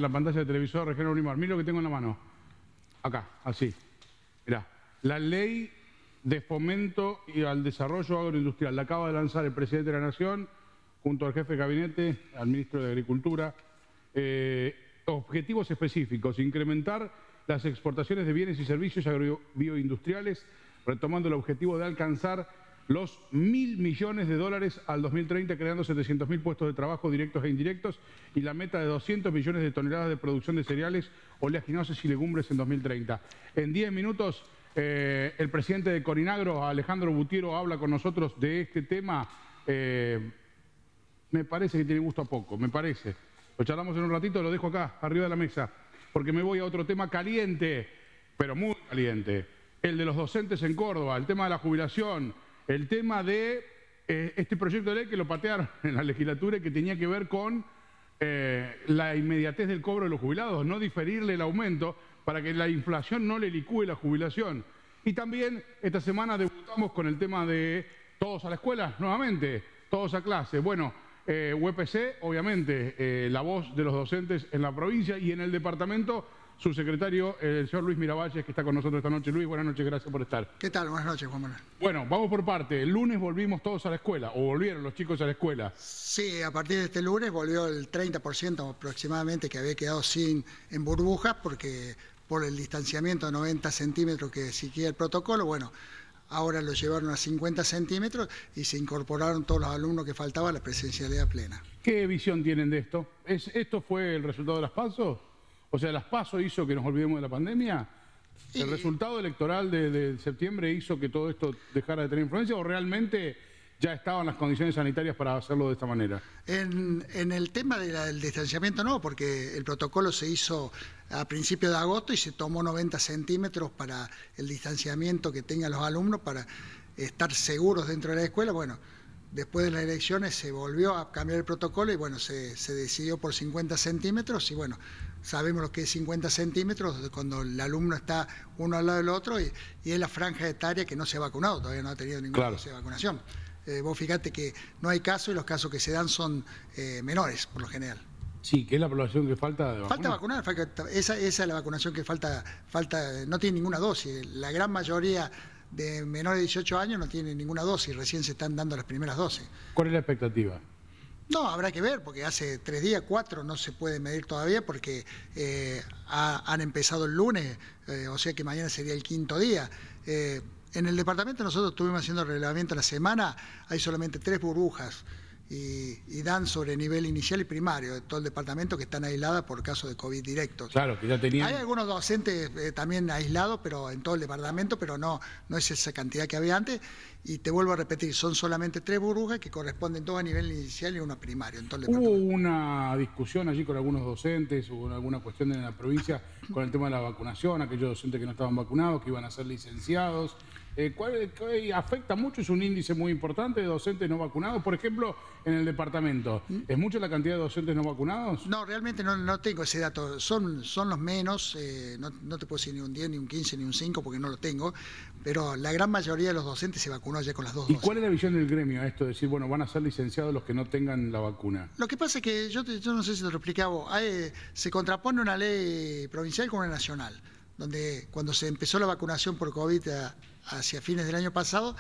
la pantalla del televisor, Regional Unimar. Mira lo que tengo en la mano. Acá, así. Mirá. La ley de fomento y al desarrollo agroindustrial. La acaba de lanzar el presidente de la Nación, junto al jefe de gabinete, al ministro de Agricultura. Objetivos específicos: incrementar las exportaciones de bienes y servicios bioindustriales, retomando el objetivo de alcanzar los 1.000 millones de dólares al 2030, creando 700.000 puestos de trabajo directos e indirectos, y la meta de 200 millones de toneladas de producción de cereales, oleaginosas y legumbres en 2030. En 10 minutos, el presidente de Corinagro, Alejandro Butiero, habla con nosotros de este tema. Me parece que tiene gusto a poco, me parece. Lo charlamos en un ratito, lo dejo acá, arriba de la mesa, porque me voy a otro tema caliente, pero muy caliente. El de los docentes en Córdoba, el tema de la jubilación, el tema de este proyecto de ley que lo patearon en la legislatura y que tenía que ver con la inmediatez del cobro de los jubilados, no diferirle el aumento para que la inflación no le licúe la jubilación. Y también esta semana debutamos con el tema de todos a la escuela, nuevamente, todos a clase. Bueno, UPC, obviamente, la voz de los docentes en la provincia y en el departamento, su secretario, el señor Luis Miravalles, que está con nosotros esta noche. Luis, buenas noches, gracias por estar. ¿Qué tal? Buenas noches, Juan Manuel. Bueno, vamos por parte. El lunes volvimos todos a la escuela, o volvieron los chicos a la escuela. Sí, a partir de este lunes volvió el 30% aproximadamente que había quedado en burbujas, porque por el distanciamiento de 90 centímetros que exigía el protocolo, bueno, ahora lo llevaron a 50 centímetros y se incorporaron todos los alumnos que faltaban a la presencialidad plena. ¿Qué visión tienen de esto? ¿Esto fue el resultado de las PASO? O sea, ¿las PASO hizo que nos olvidemos de la pandemia? ¿El resultado electoral de septiembre hizo que todo esto dejara de tener influencia o realmente ya estaban las condiciones sanitarias para hacerlo de esta manera? En el tema del distanciamiento no, porque el protocolo se hizo a principios de agosto y se tomó 90 centímetros para el distanciamiento que tengan los alumnos para estar seguros dentro de la escuela. Bueno, después de las elecciones se volvió a cambiar el protocolo y bueno, se decidió por 50 centímetros y bueno, sabemos lo que es 50 centímetros cuando el alumno está uno al lado del otro y es la franja etaria que no se ha vacunado, todavía no ha tenido ninguna dosis de vacunación. Vos fíjate que no hay casos y los casos que se dan son menores por lo general. Sí, que es la población que falta de vacunar. Falta vacunar, esa es la vacunación que falta, no tiene ninguna dosis. La gran mayoría de menores de 18 años no tienen ninguna dosis, recién se están dando las primeras dosis. ¿Cuál es la expectativa? No, habrá que ver, porque hace 3 días, 4, no se puede medir todavía porque han empezado el lunes, o sea que mañana sería el 5.º día. En el departamento nosotros estuvimos haciendo el relevamiento la semana, hay solamente 3 burbujas y dan sobre nivel inicial y primario de todo el departamento que están aisladas por casos de COVID directos. Claro, que ya tenían... Hay algunos docentes también aislados pero en todo el departamento, pero no es esa cantidad que había antes. Y te vuelvo a repetir, son solamente 3 burbujas que corresponden todas a nivel inicial y una primario en todo el departamento. ¿Hubo una discusión allí con algunos docentes, hubo alguna cuestión en la provincia con el tema de la vacunación, aquellos docentes que no estaban vacunados, que iban a ser licenciados? ¿Afecta mucho? ¿Es un índice muy importante de docentes no vacunados? Por ejemplo, en el departamento, ¿es mucha la cantidad de docentes no vacunados? No, realmente no tengo ese dato. Son los menos, no te puedo decir ni un 10, ni un 15, ni un 5, porque no lo tengo, pero la gran mayoría de los docentes se vacunó ya con las 2 dosis. ¿Y cuál es la visión del gremio a esto de decir, bueno, van a ser licenciados los que no tengan la vacuna? Lo que pasa es que, yo no sé si te lo explicaba, se contrapone una ley provincial con una nacional, donde cuando se empezó la vacunación por COVID hacia fines del año pasado,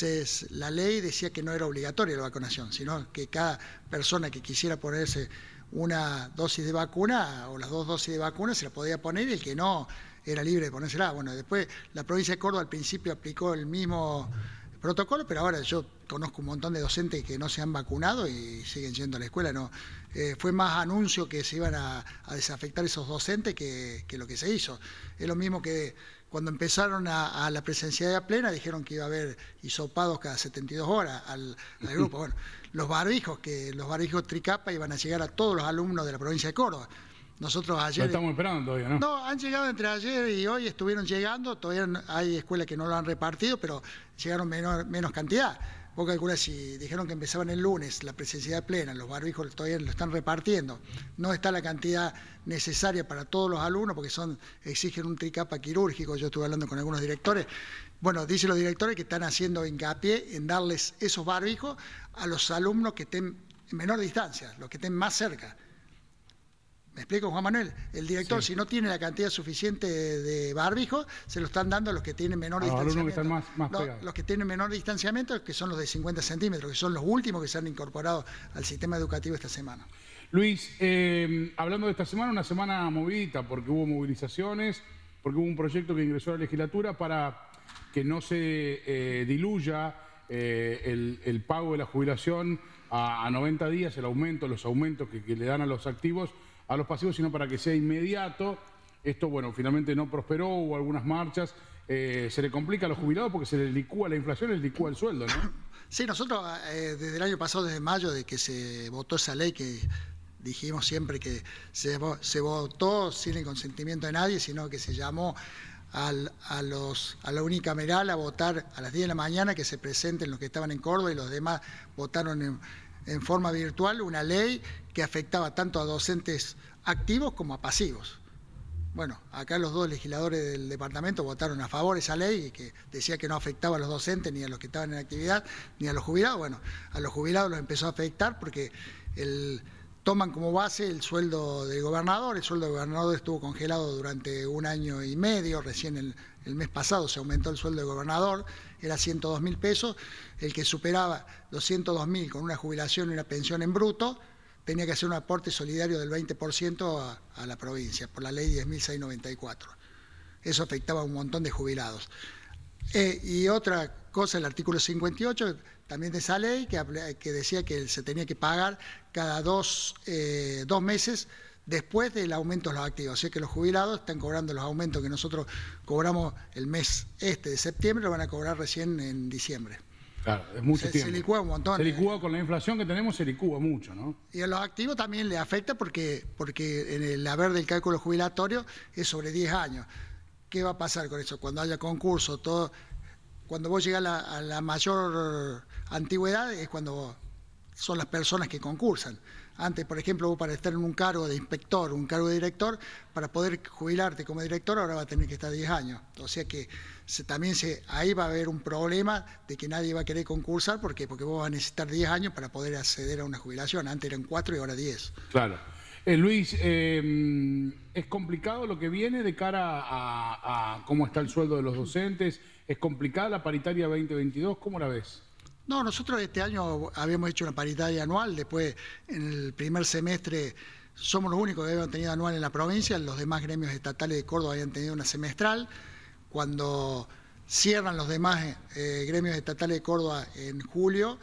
la ley decía que no era obligatoria la vacunación, sino que cada persona que quisiera ponerse una dosis de vacuna o las 2 dosis de vacuna se la podía poner y el que no era libre de ponérsela. Bueno, después la provincia de Córdoba al principio aplicó el mismo protocolo, pero ahora yo conozco un montón de docentes que no se han vacunado y siguen yendo a la escuela. No, fue más anuncio que se iban a desafectar esos docentes que lo que se hizo. Es lo mismo que cuando empezaron a la presencialidad plena dijeron que iba a haber hisopados cada 72 horas al grupo. Bueno, los barbijos tricapa iban a llegar a todos los alumnos de la provincia de Córdoba. Nosotros ayer... Lo estamos esperando todavía, ¿no? No, han llegado entre ayer y hoy, estuvieron llegando, todavía hay escuelas que no lo han repartido, pero llegaron menos cantidad. Vos calculás, si dijeron que empezaban el lunes, la presencialidad plena, los barbijos todavía lo están repartiendo, no está la cantidad necesaria para todos los alumnos, porque exigen un tricapa quirúrgico. Yo estuve hablando con algunos directores. Bueno, dicen los directores que están haciendo hincapié en darles esos barbijos a los alumnos que estén en menor distancia, los que estén más cerca. ¿Me explico, Juan Manuel? El director, Sí. si no tiene la cantidad suficiente de barbijo, se lo están dando a los que tienen menor distanciamiento. Los alumnos que están más pegados. Los que tienen menor distanciamiento, que son los de 50 centímetros, que son los últimos que se han incorporado al sistema educativo esta semana. Luis, hablando de esta semana, una semana movidita, porque hubo movilizaciones, porque hubo un proyecto que ingresó a la legislatura para que no se diluya el pago de la jubilación a 90 días, los aumentos que le dan a los activos, a los pasivos, sino para que sea inmediato. Esto, bueno, finalmente no prosperó, hubo algunas marchas. Se le complica a los jubilados porque se les licúa la inflación, les licúa el sueldo, ¿no? Sí, nosotros desde el año pasado, desde mayo, de que se votó esa ley que dijimos siempre que se votó sin el consentimiento de nadie, sino que se llamó a la unicameral a votar a las 10 de la mañana, que se presenten los que estaban en Córdoba y los demás votaron en forma virtual, una ley que afectaba tanto a docentes activos como a pasivos. Bueno, acá los dos legisladores del departamento votaron a favor de esa ley y que decía que no afectaba a los docentes, ni a los que estaban en actividad, ni a los jubilados. Bueno, a los jubilados los empezó a afectar porque toman como base el sueldo del gobernador. El sueldo del gobernador estuvo congelado durante 1 año y medio, recién el mes pasado se aumentó el sueldo del gobernador, era 102.000 pesos. El que superaba los 102.000 con una jubilación y una pensión en bruto tenía que hacer un aporte solidario del 20% a la provincia, por la ley 10.694. Eso afectaba a un montón de jubilados. Y otra cosa, el artículo 58 también de esa ley, que decía que se tenía que pagar cada 2 meses después del aumento de los activos. O sea que los jubilados están cobrando los aumentos que nosotros cobramos el mes de septiembre, lo van a cobrar recién en diciembre. Claro, es mucho tiempo. Se licúa un montón. Se licúa con la inflación que tenemos, se licúa mucho, ¿no? Y a los activos también le afecta porque en el haber del cálculo jubilatorio es sobre 10 años. ¿Qué va a pasar con eso? Cuando haya concurso, todo, cuando vos llegas a la mayor antigüedad es cuando son las personas que concursan. Antes, por ejemplo, vos para estar en un cargo de inspector, un cargo de director, para poder jubilarte como director, ahora va a tener que estar 10 años. O sea que ahí va a haber un problema de que nadie va a querer concursar. ¿Por qué? Porque vos vas a necesitar 10 años para poder acceder a una jubilación. Antes eran 4 y ahora 10. Claro. Luis, ¿es complicado lo que viene de cara a cómo está el sueldo de los docentes? ¿Es complicada la paritaria 2022? ¿Cómo la ves? No, nosotros este año habíamos hecho una paritaria anual, después en el primer semestre somos los únicos que habíamos tenido anual en la provincia, los demás gremios estatales de Córdoba habían tenido una semestral. Cuando cierran los demás gremios estatales de Córdoba en julio,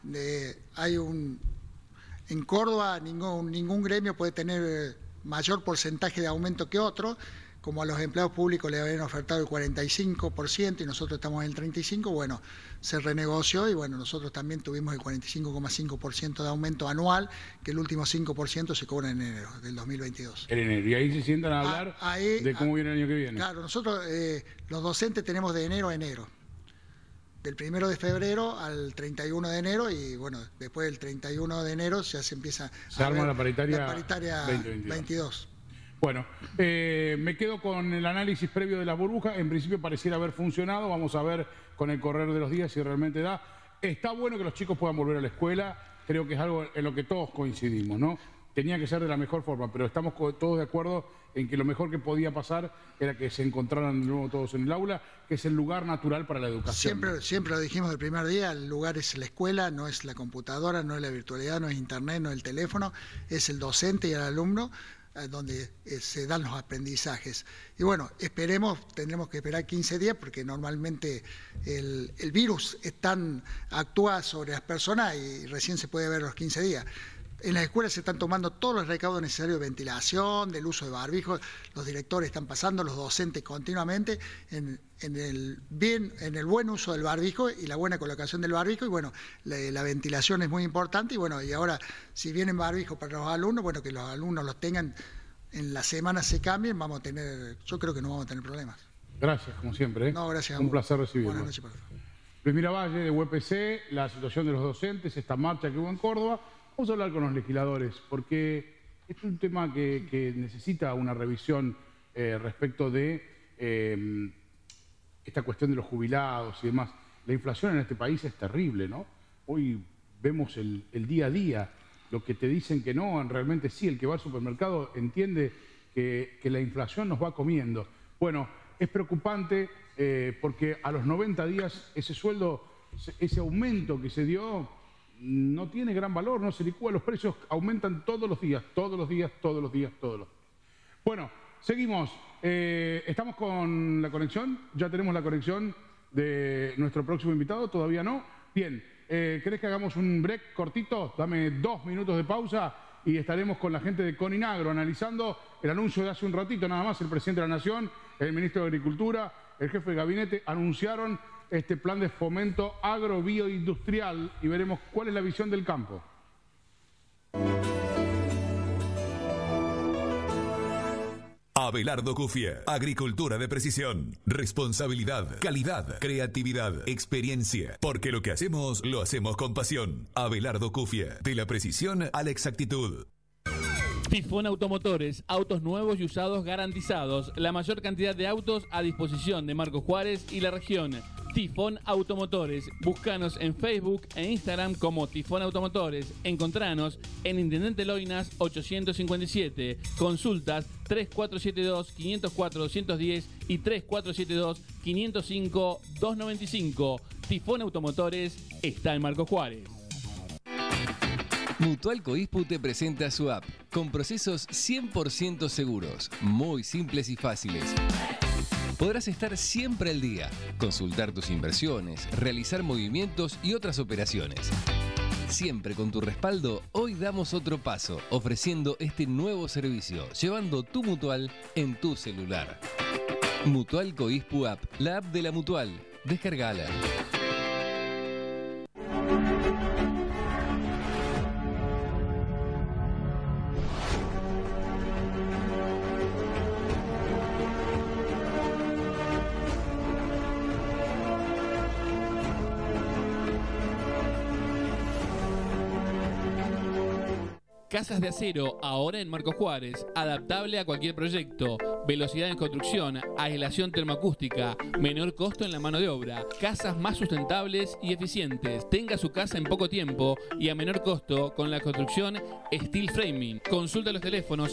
en Córdoba ningún gremio puede tener mayor porcentaje de aumento que otro. Como a los empleados públicos le habían ofertado el 45% y nosotros estamos en el 35%, bueno, se renegoció y bueno, nosotros también tuvimos el 45,5% de aumento anual, que el último 5% se cobra en enero del 2022. En enero, y ahí se sientan a hablar de cómo viene el año que viene. Claro, nosotros los docentes tenemos de enero a enero, del 1 de febrero al 31 de enero y bueno, después del 31 de enero ya se empieza a arma la paritaria 2022. Bueno, me quedo con el análisis previo de la burbuja. En principio pareciera haber funcionado. Vamos a ver con el correr de los días si realmente da. Está bueno que los chicos puedan volver a la escuela. Creo que es algo en lo que todos coincidimos, ¿no? Tenía que ser de la mejor forma, pero estamos todos de acuerdo en que lo mejor que podía pasar era que se encontraran de nuevo todos en el aula, que es el lugar natural para la educación. Siempre lo dijimos del primer día, el lugar es la escuela, no es la computadora, no es la virtualidad, no es internet, no es el teléfono, es el docente y el alumno, donde se dan los aprendizajes. Y bueno, tendremos que esperar 15 días porque normalmente el virus actúa sobre las personas y recién se puede ver los 15 días. En las escuelas se están tomando todos los recaudos necesarios de ventilación, del uso de barbijos, los directores están pasando, los docentes continuamente en el buen uso del barbijo y la buena colocación del barbijo, y bueno, la ventilación es muy importante, y bueno, y ahora si vienen barbijos para los alumnos, bueno, que los alumnos los tengan, en la semana se cambien, yo creo que no vamos a tener problemas. Gracias, como siempre. No, gracias. Un placer recibirlo. Buenas noches, por favor. Luis Miravalle, de UPC, la situación de los docentes, esta marcha que hubo en Córdoba. Vamos a hablar con los legisladores, porque este es un tema que necesita una revisión respecto de esta cuestión de los jubilados y demás. La inflación en este país es terrible, ¿no? Hoy vemos el día a día lo que te dicen que no, realmente sí, el que va al supermercado entiende que la inflación nos va comiendo. Bueno, es preocupante porque a los 90 días ese sueldo, ese aumento que se dio, no tiene gran valor, no se licúa, los precios aumentan todos los días, todos los días, todos los días, todos los días. Bueno, seguimos. ¿Estamos con la conexión? ¿Ya tenemos la conexión de nuestro próximo invitado? ¿Todavía no? Bien, ¿querés que hagamos un break cortito? Dame 2 minutos de pausa y estaremos con la gente de Coninagro analizando el anuncio de hace un ratito nada más. El presidente de la Nación, el ministro de Agricultura, el jefe de gabinete anunciaron este plan de fomento agrobioindustrial y veremos cuál es la visión del campo. Abelardo Cufia, agricultura de precisión, responsabilidad, calidad, creatividad, experiencia, porque lo que hacemos, lo hacemos con pasión. Abelardo Cufia, de la precisión a la exactitud. Tifón Automotores, autos nuevos y usados garantizados, la mayor cantidad de autos a disposición de Marcos Juárez y la región. Tifón Automotores, búscanos en Facebook e Instagram como Tifón Automotores, encontranos en Intendente Loinas 857, consultas 3472-504-210 y 3472-505-295. Tifón Automotores está en Marcos Juárez. Mutual Coispu te presenta su app, con procesos 100% seguros, muy simples y fáciles. Podrás estar siempre al día, consultar tus inversiones, realizar movimientos y otras operaciones. Siempre con tu respaldo, hoy damos otro paso, ofreciendo este nuevo servicio, llevando tu Mutual en tu celular. Mutual Coispu App, la app de la Mutual. Descargala. Casas de acero, ahora en Marcos Juárez, adaptable a cualquier proyecto, velocidad en construcción, aislación termoacústica, menor costo en la mano de obra, casas más sustentables y eficientes. Tenga su casa en poco tiempo y a menor costo con la construcción Steel Framing. Consulta los teléfonos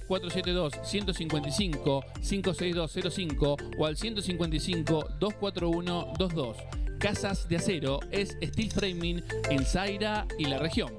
03472-155-56205 o al 155-241-22. Casas de acero es Steel Framing en Zaira y la región.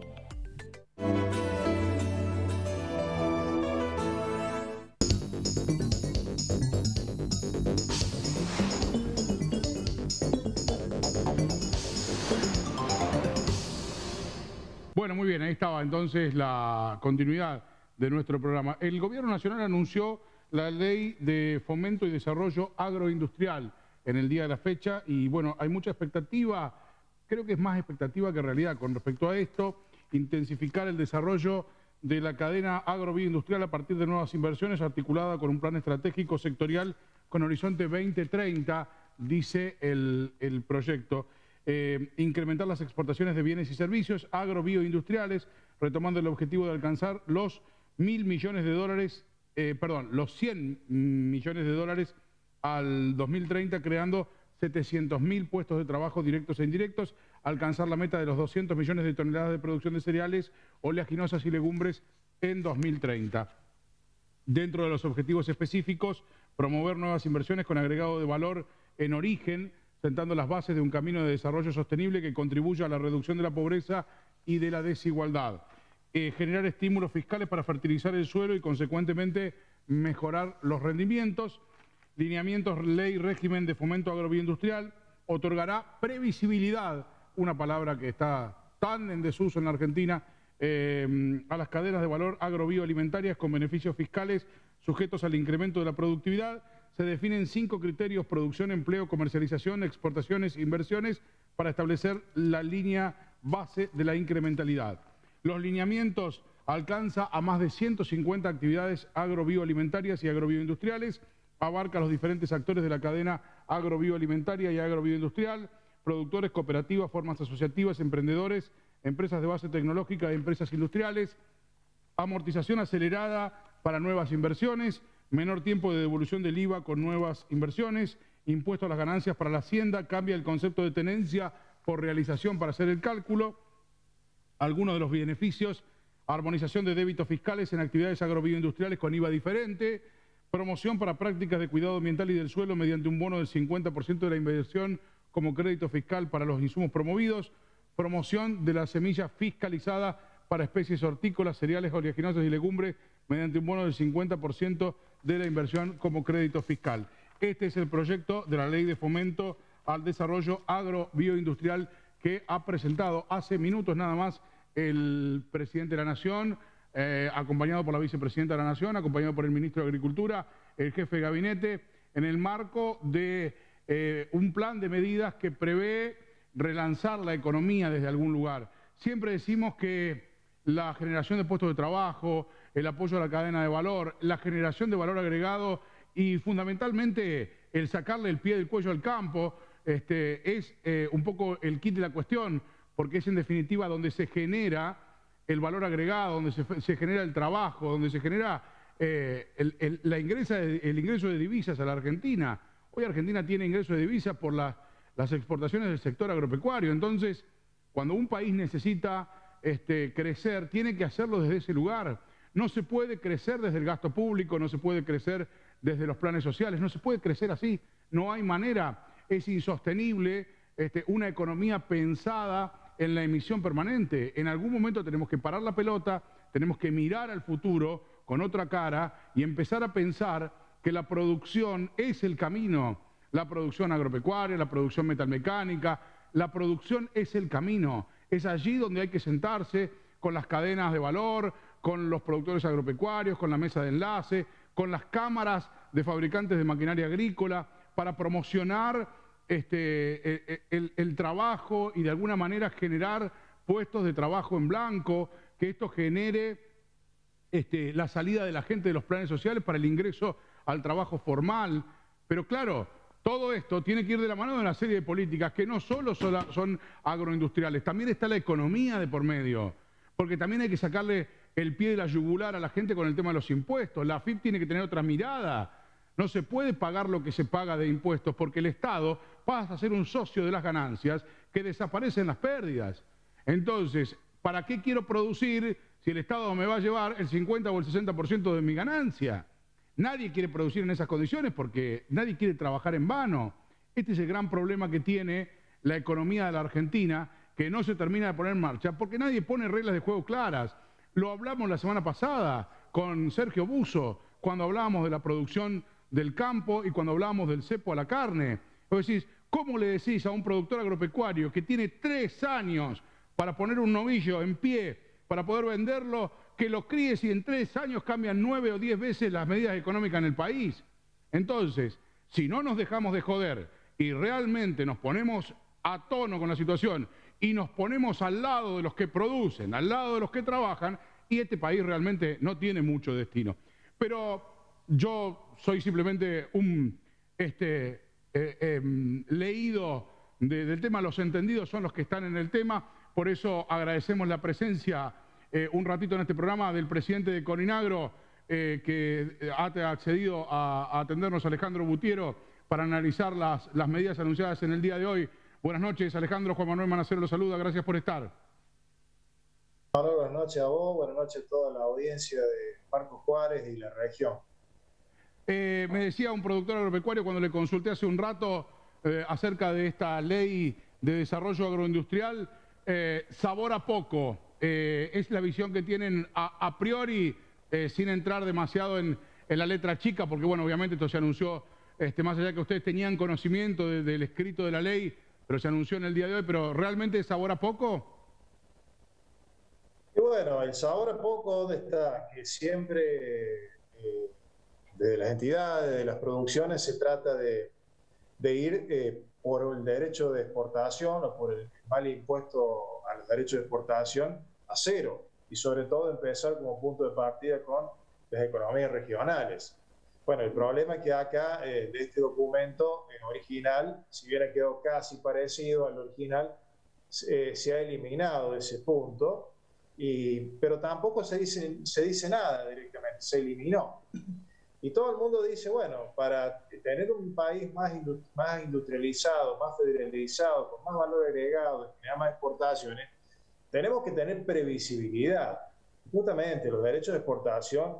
Bueno, muy bien, ahí estaba entonces la continuidad de nuestro programa. El Gobierno Nacional anunció la Ley de Fomento y Desarrollo Agroindustrial en el día de la fecha y bueno, hay mucha expectativa, creo que es más expectativa que realidad con respecto a esto, intensificar el desarrollo de la cadena agrobioindustrial a partir de nuevas inversiones articulada con un plan estratégico sectorial con horizonte 2030, dice el proyecto. Incrementar las exportaciones de bienes y servicios agrobioindustriales, retomando el objetivo de alcanzar los $1.000 millones de dólares, los 100 millones de dólares al 2030, creando 700.000 puestos de trabajo directos e indirectos, alcanzar la meta de los 200 millones de toneladas de producción de cereales, oleaginosas y legumbres en 2030. Dentro de los objetivos específicos, promover nuevas inversiones con agregado de valor en origen, sentando las bases de un camino de desarrollo sostenible que contribuya a la reducción de la pobreza y de la desigualdad. Generar estímulos fiscales para fertilizar el suelo y, consecuentemente, mejorar los rendimientos. Lineamientos, ley, régimen de fomento agrobioindustrial. Otorgará previsibilidad, una palabra que está tan en desuso en la Argentina, a las cadenas de valor agrobioalimentarias con beneficios fiscales sujetos al incremento de la productividad. Se definen 5 criterios: producción, empleo, comercialización, exportaciones, inversiones, para establecer la línea base de la incrementalidad. Los lineamientos alcanza a más de 150 actividades agrobioalimentarias y agrobioindustriales, abarca a los diferentes actores de la cadena agrobioalimentaria y agrobioindustrial, productores, cooperativas, formas asociativas, emprendedores, empresas de base tecnológica y empresas industriales, amortización acelerada para nuevas inversiones, menor tiempo de devolución del IVA con nuevas inversiones, impuesto a las ganancias para la hacienda, cambia el concepto de tenencia por realización para hacer el cálculo. Algunos de los beneficios armonización de débitos fiscales en actividades agrobioindustriales con IVA diferente, promoción para prácticas de cuidado ambiental y del suelo mediante un bono del 50% de la inversión como crédito fiscal para los insumos promovidos, promoción de la semilla fiscalizada para especies hortícolas, cereales, oleaginosas y legumbres mediante un bono del 50% de la inversión como crédito fiscal. Este es el proyecto de la Ley de Fomento al Desarrollo Agrobioindustrial que ha presentado hace minutos nada más el presidente de la Nación, acompañado por la vicepresidenta de la Nación, acompañado por el ministro de Agricultura, el jefe de gabinete, en el marco de un plan de medidas que prevé relanzar la economía desde algún lugar. Siempre decimos que la generación de puestos de trabajo, el apoyo a la cadena de valor, la generación de valor agregado y fundamentalmente el sacarle el pie del cuello al campo es un poco el kit de la cuestión, porque es en definitiva donde se genera el valor agregado, donde se genera el trabajo, donde se genera el ingreso de divisas a la Argentina. Hoy Argentina tiene ingreso de divisas por las exportaciones del sector agropecuario. Entonces, cuando un país necesita crecer, tiene que hacerlo desde ese lugar. No se puede crecer desde el gasto público, no se puede crecer desde los planes sociales, no se puede crecer así, no hay manera. Es insostenible una economía pensada en la emisión permanente. En algún momento tenemos que parar la pelota, tenemos que mirar al futuro con otra cara y empezar a pensar que la producción es el camino. La producción agropecuaria, la producción metalmecánica, la producción es el camino. Es allí donde hay que sentarse con las cadenas de valor, con los productores agropecuarios, con la mesa de enlace, con las cámaras de fabricantes de maquinaria agrícola, para promocionar el trabajo y de alguna manera generar puestos de trabajo en blanco, que esto genere la salida de la gente de los planes sociales para el ingreso al trabajo formal. Pero claro, todo esto tiene que ir de la mano de una serie de políticas que no solo son agroindustriales, también está la economía de por medio, porque también hay que sacarle el pie de la yugular a la gente con el tema de los impuestos. La AFIP tiene que tener otra mirada. No se puede pagar lo que se paga de impuestos porque el Estado pasa a ser un socio de las ganancias que desaparecen las pérdidas. Entonces, ¿para qué quiero producir si el Estado me va a llevar el 50 o el 60% de mi ganancia? Nadie quiere producir en esas condiciones porque nadie quiere trabajar en vano. Este es el gran problema que tiene la economía de la Argentina, que no se termina de poner en marcha porque nadie pone reglas de juego claras. Lo hablamos la semana pasada con Sergio Buso, cuando hablábamos de la producción del campo y cuando hablábamos del cepo a la carne. Vos decís, ¿cómo le decís a un productor agropecuario que tiene 3 años para poner un novillo en pie, para poder venderlo, que lo críe si en 3 años cambian 9 o 10 veces las medidas económicas en el país? Entonces, si no nos dejamos de joder y realmente nos ponemos a tono con la situación y nos ponemos al lado de los que producen, al lado de los que trabajan, y este país realmente no tiene mucho destino. Pero yo soy simplemente un leído del tema, los entendidos son los que están en el tema, por eso agradecemos la presencia un ratito en este programa del presidente de Coninagro, que ha accedido a atendernos, Alejandro Butiero, para analizar las medidas anunciadas en el día de hoy. Buenas noches, Alejandro. Juan Manuel Manacero lo saluda, gracias por estar. Buenas noches a vos, buenas noches a toda la audiencia de Marcos Juárez y la región. Me decía un productor agropecuario cuando le consulté hace un rato acerca de esta ley de desarrollo agroindustrial, sabor a poco. Es la visión que tienen a priori, sin entrar demasiado en la letra chica, porque bueno, obviamente esto se anunció, más allá que ustedes tenían conocimiento del escrito de la ley, pero se anunció en el día de hoy, pero ¿realmente es sabor a poco? Y bueno, el sabor a poco está que siempre de las entidades, de las producciones, se trata de ir por el derecho de exportación o por el mal impuesto a los derechos de exportación a cero, y sobre todo empezar como punto de partida con las economías regionales. Bueno, el problema es que acá de este documento en original, si hubiera quedado casi parecido al original, se ha eliminado ese punto, pero tampoco se dice nada directamente, se eliminó. Y todo el mundo dice, bueno, para tener un país más industrializado, más federalizado, con más valor agregado, generar más exportaciones, tenemos que tener previsibilidad. Justamente, los derechos de exportación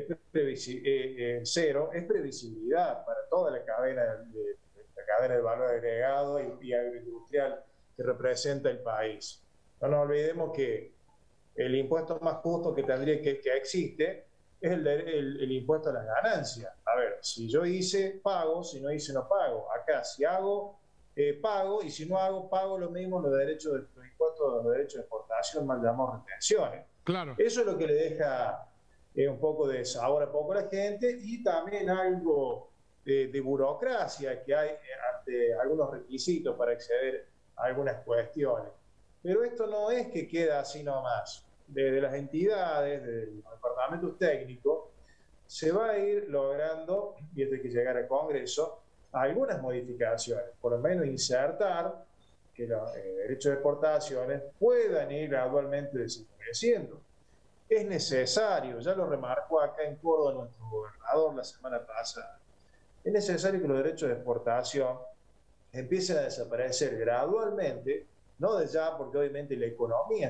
cero es previsibilidad para toda la cadena de valor agregado y agroindustrial que representa el país. No nos olvidemos que el impuesto más justo que tendría que existe es el impuesto a las ganancias. A ver, si yo hice, pago; si no hice, no pago. Acá, si hago, pago; y si no hago, pago lo mismo los impuestos, los derechos de exportación, mal llamados retenciones. Claro. Eso es lo que le deja un poco de sabor a poco a la gente, y también algo de burocracia, que hay ante algunos requisitos para acceder a algunas cuestiones. Pero esto no es que queda así nomás. Desde las entidades, desde los departamentos técnicos, se va a ir logrando, y esto hay que llegar al Congreso, algunas modificaciones, por lo menos insertar que los derechos de exportaciones puedan ir gradualmente desapareciendo. Es necesario, ya lo remarcó acá en Córdoba nuestro gobernador la semana pasada, es necesario que los derechos de exportación empiecen a desaparecer gradualmente, no de ya, porque obviamente la economía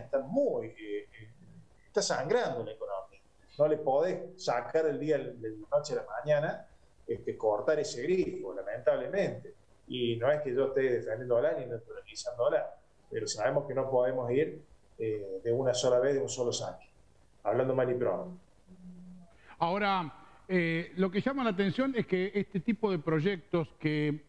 está sangrando la economía. No le podés sacar el día de la noche a la mañana, cortar ese grifo, lamentablemente. Y no es que yo esté defendiéndola ni neutralizándola, pero sabemos que no podemos ir de una sola vez, de un solo saque. Hablando mal y pronto. Ahora, lo que llama la atención es que este tipo de proyectos que,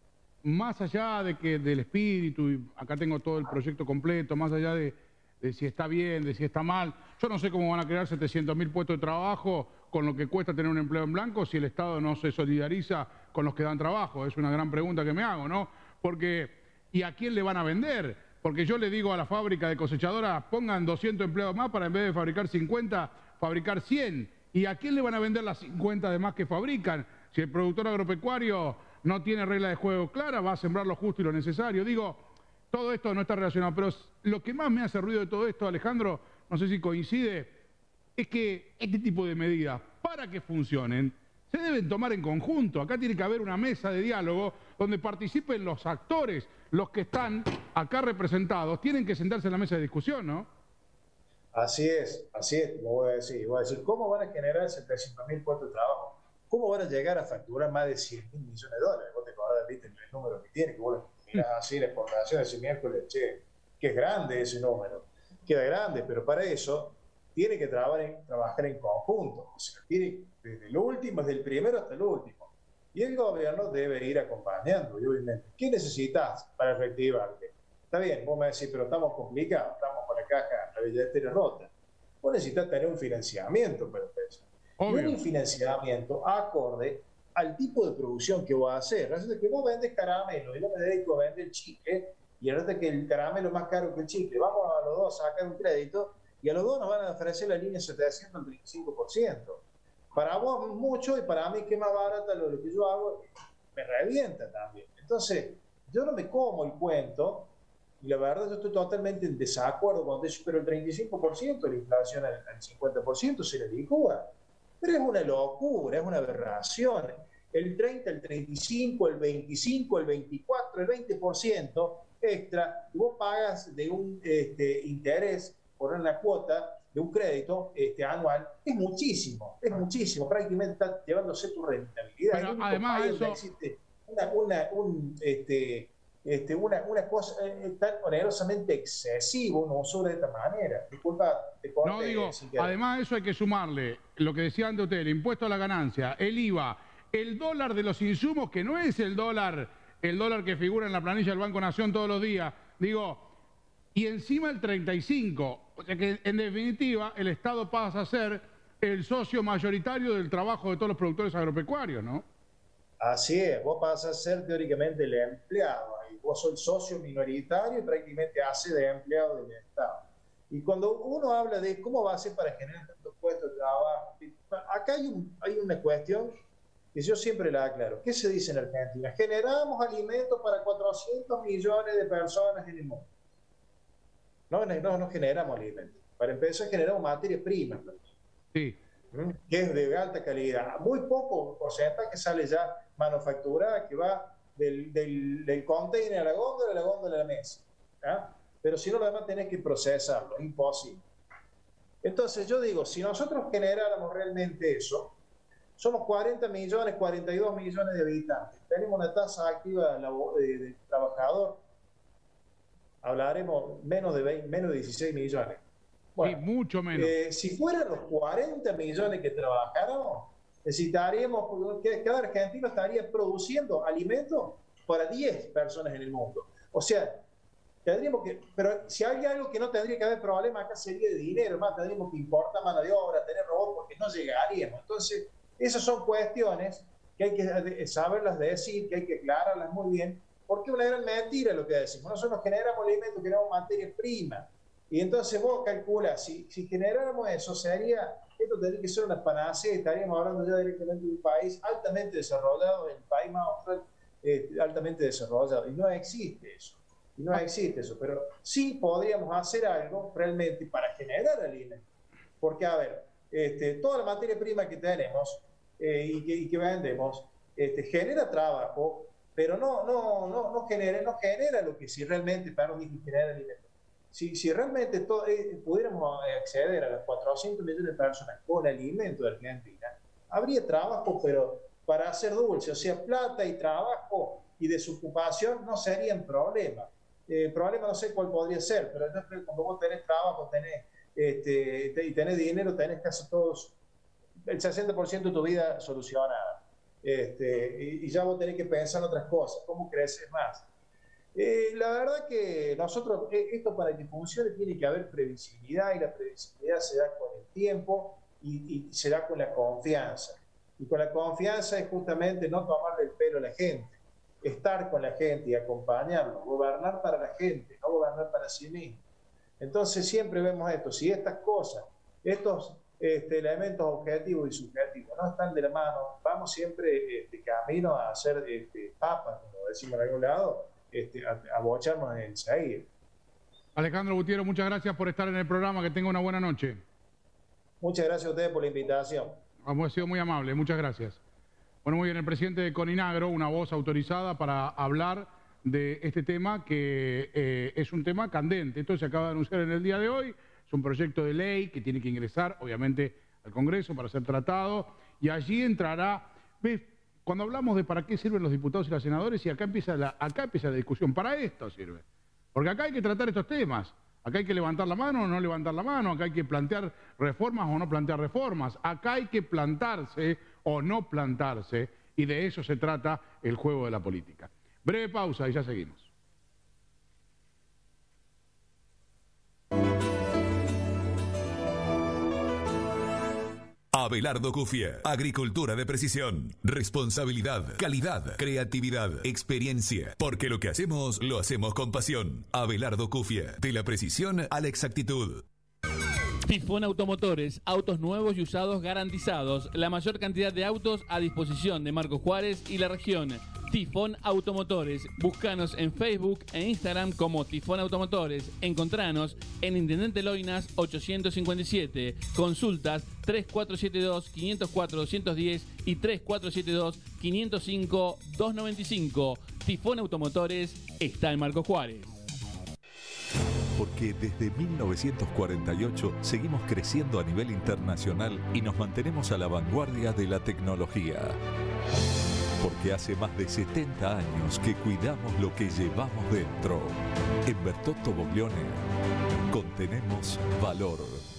más allá de que del espíritu, y acá tengo todo el proyecto completo, más allá de si está bien, de si está mal, yo no sé cómo van a crear 700.000 puestos de trabajo con lo que cuesta tener un empleo en blanco si el Estado no se solidariza con los que dan trabajo. Es una gran pregunta que me hago, ¿no? Porque, ¿y a quién le van a vender? Porque yo le digo a la fábrica de cosechadoras, pongan 200 empleados más para, en vez de fabricar 50, fabricar 100. ¿Y a quién le van a vender las 50 de más que fabrican? Si el productor agropecuario no tiene regla de juego clara, va a sembrar lo justo y lo necesario. Digo, todo esto no está relacionado, pero lo que más me hace ruido de todo esto, Alejandro, no sé si coincide, es que este tipo de medidas, para que funcionen, se deben tomar en conjunto. Acá tiene que haber una mesa de diálogo donde participen los actores, los que están acá representados, tienen que sentarse en la mesa de discusión, ¿no? Así es, como voy a decir. ¿Cómo van a generar 700.000 puestos de trabajo? ¿Cómo van a llegar a facturar más de 100.000 millones de dólares? Vos te acordás, viste el número que tiene, que vos mirás así la exportación ese miércoles, che, que es grande ese número. Queda grande, pero para eso tiene que trabajar en conjunto. O sea, tiene desde el último, desde el primero hasta el último. Y el gobierno debe ir acompañando, y obviamente. ¿Qué necesitas para reactivarte? Está bien, vos me decís, pero estamos complicados, estamos con la caja, la billetera rota. Vos necesitas tener un financiamiento para empezar. Obvio. Y un financiamiento acorde al tipo de producción que vos haces. Resulta que vos vendes caramelo y yo me dedico a vender chicle, y ahora que el caramelo es más caro que el chicle, vamos a los dos a sacar un crédito y a los dos nos van a ofrecer la línea 700 al 35%. Para vos mucho, y para mí que es más barata lo que yo hago, me revienta también. Entonces, yo no me como el cuento, y la verdad yo estoy totalmente en desacuerdo con eso, pero el 35% de la inflación al 50% se le licúa. Pero es una locura, es una aberración. El 30, el 35, el 25, el 24, el 20% extra que vos pagas de un interés por una cuota de un crédito anual, es muchísimo, prácticamente está llevándose tu rentabilidad. Pero además eso... existe una cosa tan onerosamente excesiva, un uso de esta manera. Disculpa, te corté. No, digo, además a eso hay que sumarle lo que decía antes usted, el impuesto a la ganancia, el IVA, el dólar de los insumos, que no es el dólar que figura en la planilla del Banco Nación todos los días, digo, y encima el 35%, o sea que en definitiva el Estado pasa a ser el socio mayoritario del trabajo de todos los productores agropecuarios, ¿no? Así es, vos pasas a ser teóricamente el empleado, y vos sos el socio minoritario y prácticamente hace de empleado del Estado. Y cuando uno habla de cómo va a ser para generar tantos puestos de trabajo, acá hay una cuestión que yo siempre la aclaro. ¿Qué se dice en Argentina? Generamos alimentos para 400 millones de personas en el mundo. No generamos alimentos. Para empezar, generamos materia prima. Sí. Que es de alta calidad. Muy poco porcentaje sale ya manufacturada, que va del container a la góndola a la mesa. ¿Ah? Pero si no, lo demás tenés que procesarlo. Es imposible. Entonces yo digo, si nosotros generáramos realmente eso, somos 40 millones, 42 millones de habitantes, tenemos una tasa activa de trabajador, hablaremos menos de 16 millones. Bueno, sí, mucho menos. Si fueran los 40 millones que trabajáramos, necesitaríamos, cada argentino estaría produciendo alimentos para 10 personas en el mundo. O sea, tendríamos que, pero si hay algo que no tendría que haber problema acá sería de dinero, más tendríamos que importar mano de obra, tener robots, porque no llegaríamos. Entonces, esas son cuestiones que hay que saberlas decir, que hay que aclararlas muy bien, porque es una gran mentira lo que decimos. Nosotros generamos alimentos, generamos materia prima. Y entonces vos calculás, si generáramos eso, esto tendría que ser una panacea, estaríamos hablando ya directamente de un país altamente desarrollado, el país más altamente desarrollado. Y no existe eso. Pero sí podríamos hacer algo realmente para generar alimentos. Porque, a ver, toda la materia prima que tenemos y que vendemos genera trabajo, pero no genera lo que si realmente genera alimentos. Si realmente pudiéramos acceder a las 400 millones de personas con alimentos de Argentina, habría trabajo, pero para hacer dulce, o sea, plata y trabajo y desocupación no serían problemas. Problema no sé cuál podría ser, pero yo creo que cuando vos tenés trabajo, y tenés dinero, tenés casi todos, el 60% de tu vida solucionada. Y ya vos tenés que pensar en otras cosas, cómo creces más. La verdad que nosotros, esto para que funcione tiene que haber previsibilidad, y la previsibilidad se da con el tiempo y se da con la confianza. Y con la confianza es justamente no tomarle el pelo a la gente, estar con la gente y acompañarlos, gobernar para la gente, no gobernar para sí mismo. Entonces siempre vemos esto, si estas cosas, estos elementos objetivos y subjetivos no están de la mano, vamos siempre camino a hacer papas, como decimos en algún lado, a bocharnos en seguir. Alejandro Gutiérrez, muchas gracias por estar en el programa, que tenga una buena noche. Muchas gracias a ustedes por la invitación. Hemos sido muy amables, muchas gracias. Bueno, muy bien, el presidente de Coninagro, una voz autorizada para hablar de este tema que es un tema candente. Esto se acaba de anunciar en el día de hoy, es un proyecto de ley que tiene que ingresar, obviamente, al Congreso para ser tratado, y allí entrará, ¿ves? Cuando hablamos de para qué sirven los diputados y los senadores, y acá empieza la discusión, para esto sirve. Porque acá hay que tratar estos temas, acá hay que levantar la mano o no levantar la mano, acá hay que plantear reformas o no plantear reformas, acá hay que plantarse o no plantarse, y de eso se trata el juego de la política. Breve pausa y ya seguimos. Abelardo Cufia, agricultura de precisión, responsabilidad, calidad, creatividad, experiencia, porque lo que hacemos, lo hacemos con pasión. Abelardo Cufia, de la precisión a la exactitud. Tifón Automotores, autos nuevos y usados garantizados, la mayor cantidad de autos a disposición de Marcos Juárez y la región. Tifón Automotores, búscanos en Facebook e Instagram como Tifón Automotores, encontranos en Intendente Loinas 857, consultas 3472-504-210 y 3472-505-295. Tifón Automotores está en Marcos Juárez. Porque desde 1948 seguimos creciendo a nivel internacional y nos mantenemos a la vanguardia de la tecnología. Porque hace más de 70 años que cuidamos lo que llevamos dentro. En Bertotto Boglione contenemos valor.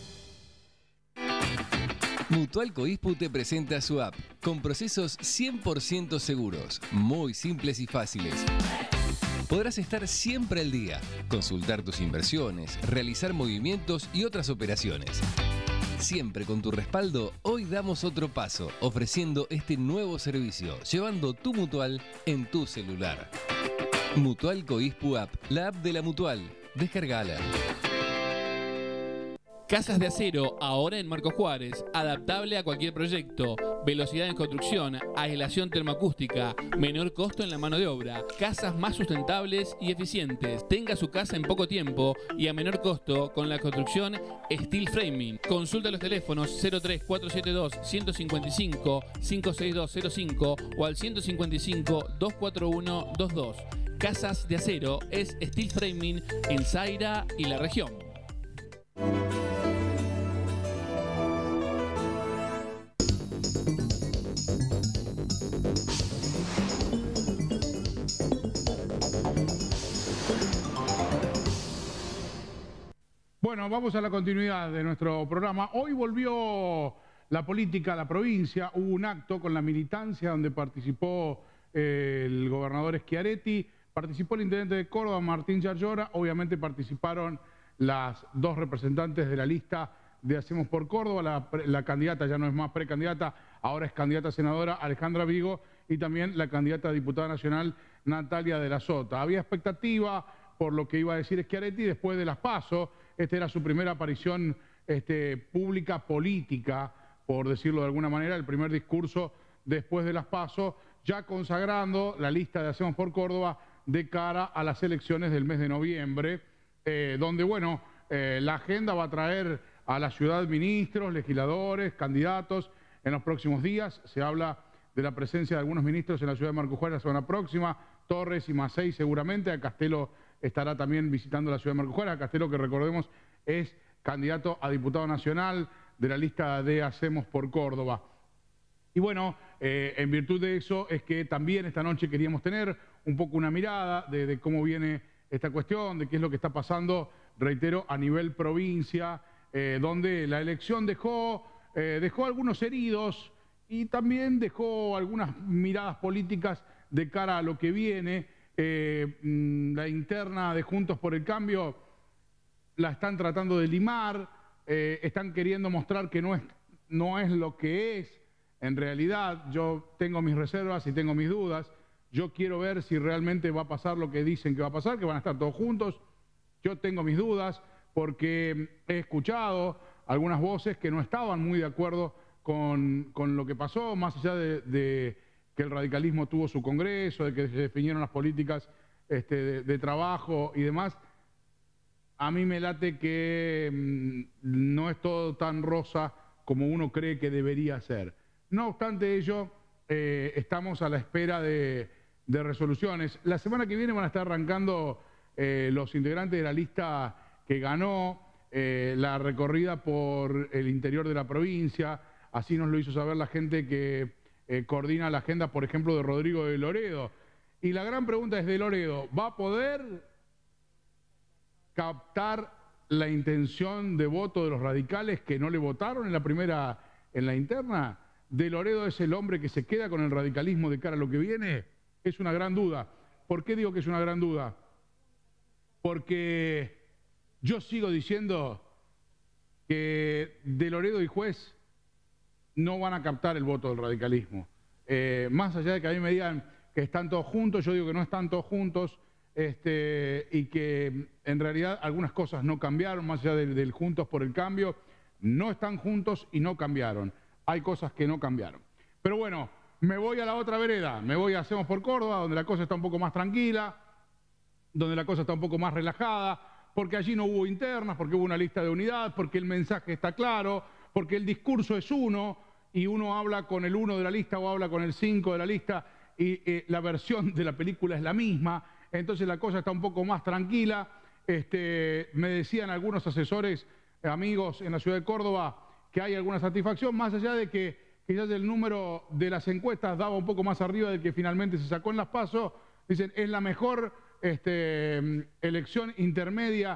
Mutual Coispu te presenta su app, con procesos 100% seguros, muy simples y fáciles. Podrás estar siempre al día, consultar tus inversiones, realizar movimientos y otras operaciones. Siempre con tu respaldo, hoy damos otro paso, ofreciendo este nuevo servicio, llevando tu Mutual en tu celular. Mutual Coispu App, la app de la Mutual. Descargala. Casas de acero, ahora en Marcos Juárez, adaptable a cualquier proyecto, velocidad en construcción, aislación termoacústica, menor costo en la mano de obra, casas más sustentables y eficientes. Tenga su casa en poco tiempo y a menor costo con la construcción Steel Framing. Consulta los teléfonos 03472-155-56205 o al 155-241-22. Casas de acero es Steel Framing en Zaira y la región. Bueno, vamos a la continuidad de nuestro programa. Hoy volvió la política a la provincia, hubo un acto con la militancia donde participó el gobernador Schiaretti, participó el intendente de Córdoba, Martín Yarlora, obviamente participaron las dos representantes de la lista de Hacemos por Córdoba, la candidata ya no es más precandidata, ahora es candidata a senadora Alejandra Vigo y también la candidata a diputada nacional Natalia de la Sota. Había expectativa por lo que iba a decir Schiaretti después de las PASO. Esta era su primera aparición pública política, por decirlo de alguna manera, el primer discurso después de las PASO, ya consagrando la lista de Hacemos por Córdoba de cara a las elecciones del mes de noviembre, donde, bueno, la agenda va a traer a la ciudad ministros, legisladores, candidatos en los próximos días. Se habla de la presencia de algunos ministros en la ciudad de Marcos Juárez la semana próxima, Torres y Macei seguramente, a Castelo estará también visitando la ciudad de Marcos Juárez, a Castelo que recordemos es candidato a diputado nacional de la lista de Hacemos por Córdoba. Y bueno, en virtud de eso es que también esta noche queríamos tener un poco una mirada de cómo viene esta cuestión, de qué es lo que está pasando, reitero, a nivel provincia, donde la elección dejó algunos heridos y también dejó algunas miradas políticas de cara a lo que viene. La interna de Juntos por el Cambio la están tratando de limar, están queriendo mostrar que no es lo que es. En realidad yo tengo mis reservas y tengo mis dudas. Yo quiero ver si realmente va a pasar lo que dicen que va a pasar, que van a estar todos juntos. Yo tengo mis dudas porque he escuchado algunas voces que no estaban muy de acuerdo con lo que pasó, más allá de que el radicalismo tuvo su congreso, de que se definieron las políticas de trabajo y demás. A mí me late que no es todo tan rosa como uno cree que debería ser. No obstante ello, estamos a la espera de resoluciones. La semana que viene van a estar arrancando los integrantes de la lista que ganó la recorrida por el interior de la provincia. Así nos lo hizo saber la gente que coordina la agenda, por ejemplo, de Rodrigo de Loredo. Y la gran pregunta es, de Loredo, ¿va a poder captar la intención de voto de los radicales que no le votaron en la interna? ¿De Loredo es el hombre que se queda con el radicalismo de cara a lo que viene? Es una gran duda. ¿Por qué digo que es una gran duda? Porque yo sigo diciendo que de Loredo y Juez no van a captar el voto del radicalismo. Más allá de que a mí me digan que están todos juntos, yo digo que no están todos juntos y que en realidad algunas cosas no cambiaron, más allá del Juntos por el Cambio, no están juntos y no cambiaron. Hay cosas que no cambiaron. Pero bueno, me voy a la otra vereda, me voy a Hacemos por Córdoba, donde la cosa está un poco más tranquila, donde la cosa está un poco más relajada, porque allí no hubo internas, porque hubo una lista de unidad, porque el mensaje está claro, porque el discurso es uno, y uno habla con el 1 de la lista o habla con el 5 de la lista, y la versión de la película es la misma, entonces la cosa está un poco más tranquila. Me decían algunos asesores, amigos en la ciudad de Córdoba, que hay alguna satisfacción, más allá de que quizás el número de las encuestas daba un poco más arriba del que finalmente se sacó en las PASO. Dicen, es la mejor elección intermedia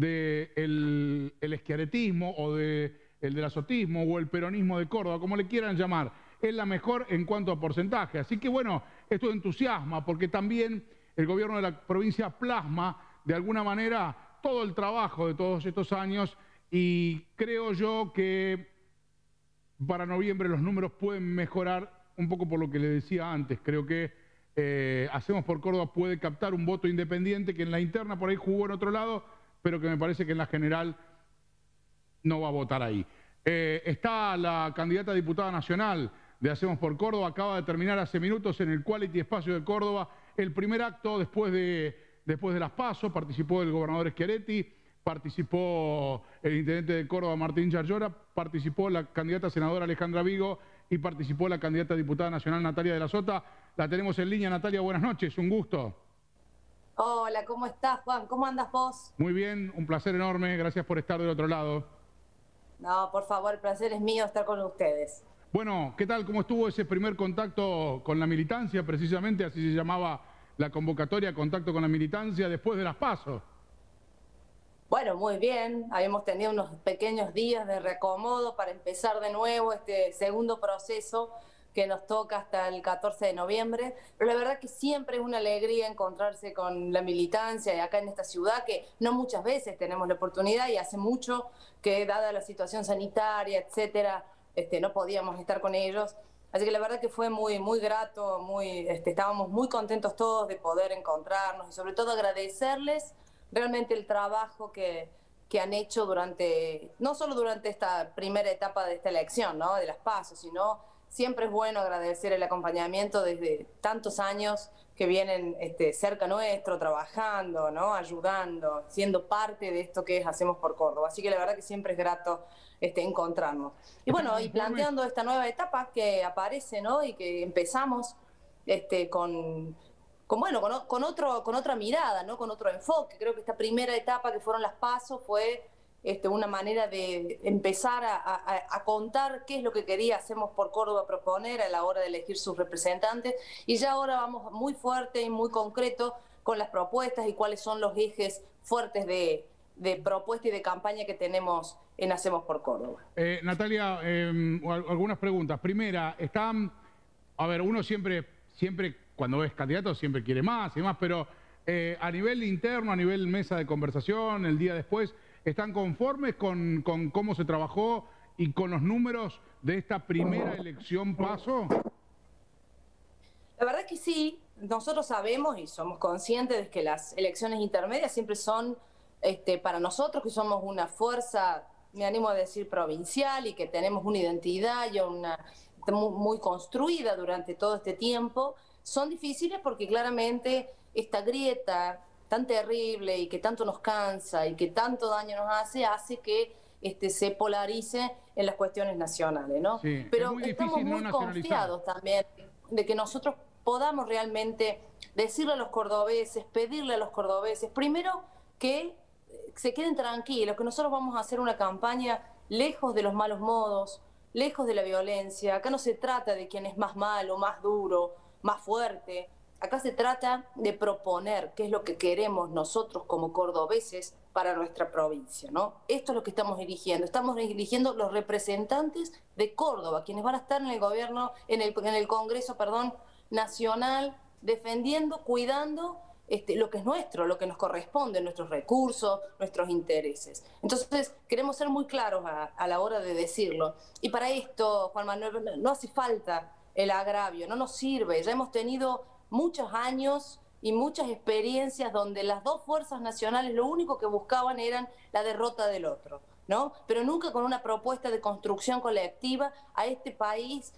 del schiarettismo o del delasotismo o el peronismo de Córdoba, como le quieran llamar. Es la mejor en cuanto a porcentaje. Así que bueno, esto entusiasma porque también el gobierno de la provincia plasma de alguna manera todo el trabajo de todos estos años. Y creo yo que para noviembre los números pueden mejorar un poco por lo que le decía antes. Creo que Hacemos por Córdoba puede captar un voto independiente que en la interna por ahí jugó en otro lado, pero que me parece que en la general no va a votar ahí. Está la candidata a diputada nacional de Hacemos por Córdoba, acaba de terminar hace minutos en el Quality Espacio de Córdoba el primer acto después de las PASO. Participó el gobernador Schiaretti, participó el intendente de Córdoba, Martín Yarlora, participó la candidata a senadora Alejandra Vigo y participó la candidata a diputada nacional Natalia de la Sota. La tenemos en línea. Natalia, buenas noches, un gusto. Hola, ¿cómo estás, Juan? ¿Cómo andas vos? Muy bien, un placer enorme, gracias por estar del otro lado. No, por favor, el placer es mío estar con ustedes. Bueno, ¿qué tal? ¿Cómo estuvo ese primer contacto con la militancia? Precisamente así se llamaba la convocatoria, contacto con la militancia después de las PASO. Bueno, muy bien. Habíamos tenido unos pequeños días de reacomodo para empezar de nuevo este segundo proceso que nos toca hasta el 14 de noviembre. Pero la verdad que siempre es una alegría encontrarse con la militancia y acá en esta ciudad, que no muchas veces tenemos la oportunidad y hace mucho que, dada la situación sanitaria, etcétera, no podíamos estar con ellos. Así que la verdad que fue muy, muy grato, estábamos muy contentos todos de poder encontrarnos y sobre todo agradecerles realmente el trabajo que han hecho no solo durante esta primera etapa de esta elección, ¿no?, de las PASO, sino siempre es bueno agradecer el acompañamiento desde tantos años que vienen cerca nuestro, trabajando, ¿no?, ayudando, siendo parte de esto que Hacemos por Córdoba. Así que la verdad que siempre es grato encontrarnos. Y bueno, y planteando esta nueva etapa que aparece, ¿no?, y que empezamos con otra mirada, ¿no?, con otro enfoque. Creo que esta primera etapa que fueron las PASO fue una manera de empezar a contar qué es lo que quería Hacemos por Córdoba proponer a la hora de elegir sus representantes, y ya ahora vamos muy fuerte y muy concreto con las propuestas y cuáles son los ejes fuertes de propuesta y de campaña que tenemos en Hacemos por Córdoba. Natalia, algunas preguntas. Primera, uno siempre cuando es candidato siempre quiere más y más, pero a nivel interno, a nivel mesa de conversación, el día después, ¿están conformes con cómo se trabajó y con los números de esta primera elección PASO? La verdad que sí, nosotros sabemos y somos conscientes de que las elecciones intermedias siempre son, para nosotros que somos una fuerza, me animo a decir, provincial, y que tenemos una identidad y muy construida durante todo este tiempo, son difíciles porque claramente esta grieta tan terrible y que tanto nos cansa y que tanto daño nos hace que se polarice en las cuestiones nacionales, ¿no? Sí, pero estamos muy confiados también de que nosotros podamos realmente decirle a los cordobeses, pedirle a los cordobeses, primero que se queden tranquilos, que nosotros vamos a hacer una campaña lejos de los malos modos, lejos de la violencia. Acá no se trata de quién es más malo, más duro, más fuerte. Acá se trata de proponer qué es lo que queremos nosotros como cordobeses para nuestra provincia, ¿no? Esto es lo que estamos eligiendo los representantes de Córdoba, quienes van a estar en el gobierno, en el Congreso, nacional, defendiendo, cuidando lo que es nuestro, lo que nos corresponde, nuestros recursos, nuestros intereses. Entonces, queremos ser muy claros a la hora de decirlo. Y para esto, Juan Manuel, no hace falta el agravio, no nos sirve. Ya hemos tenido muchos años y muchas experiencias donde las dos fuerzas nacionales lo único que buscaban eran la derrota del otro, ¿no? Pero nunca con una propuesta de construcción colectiva a este país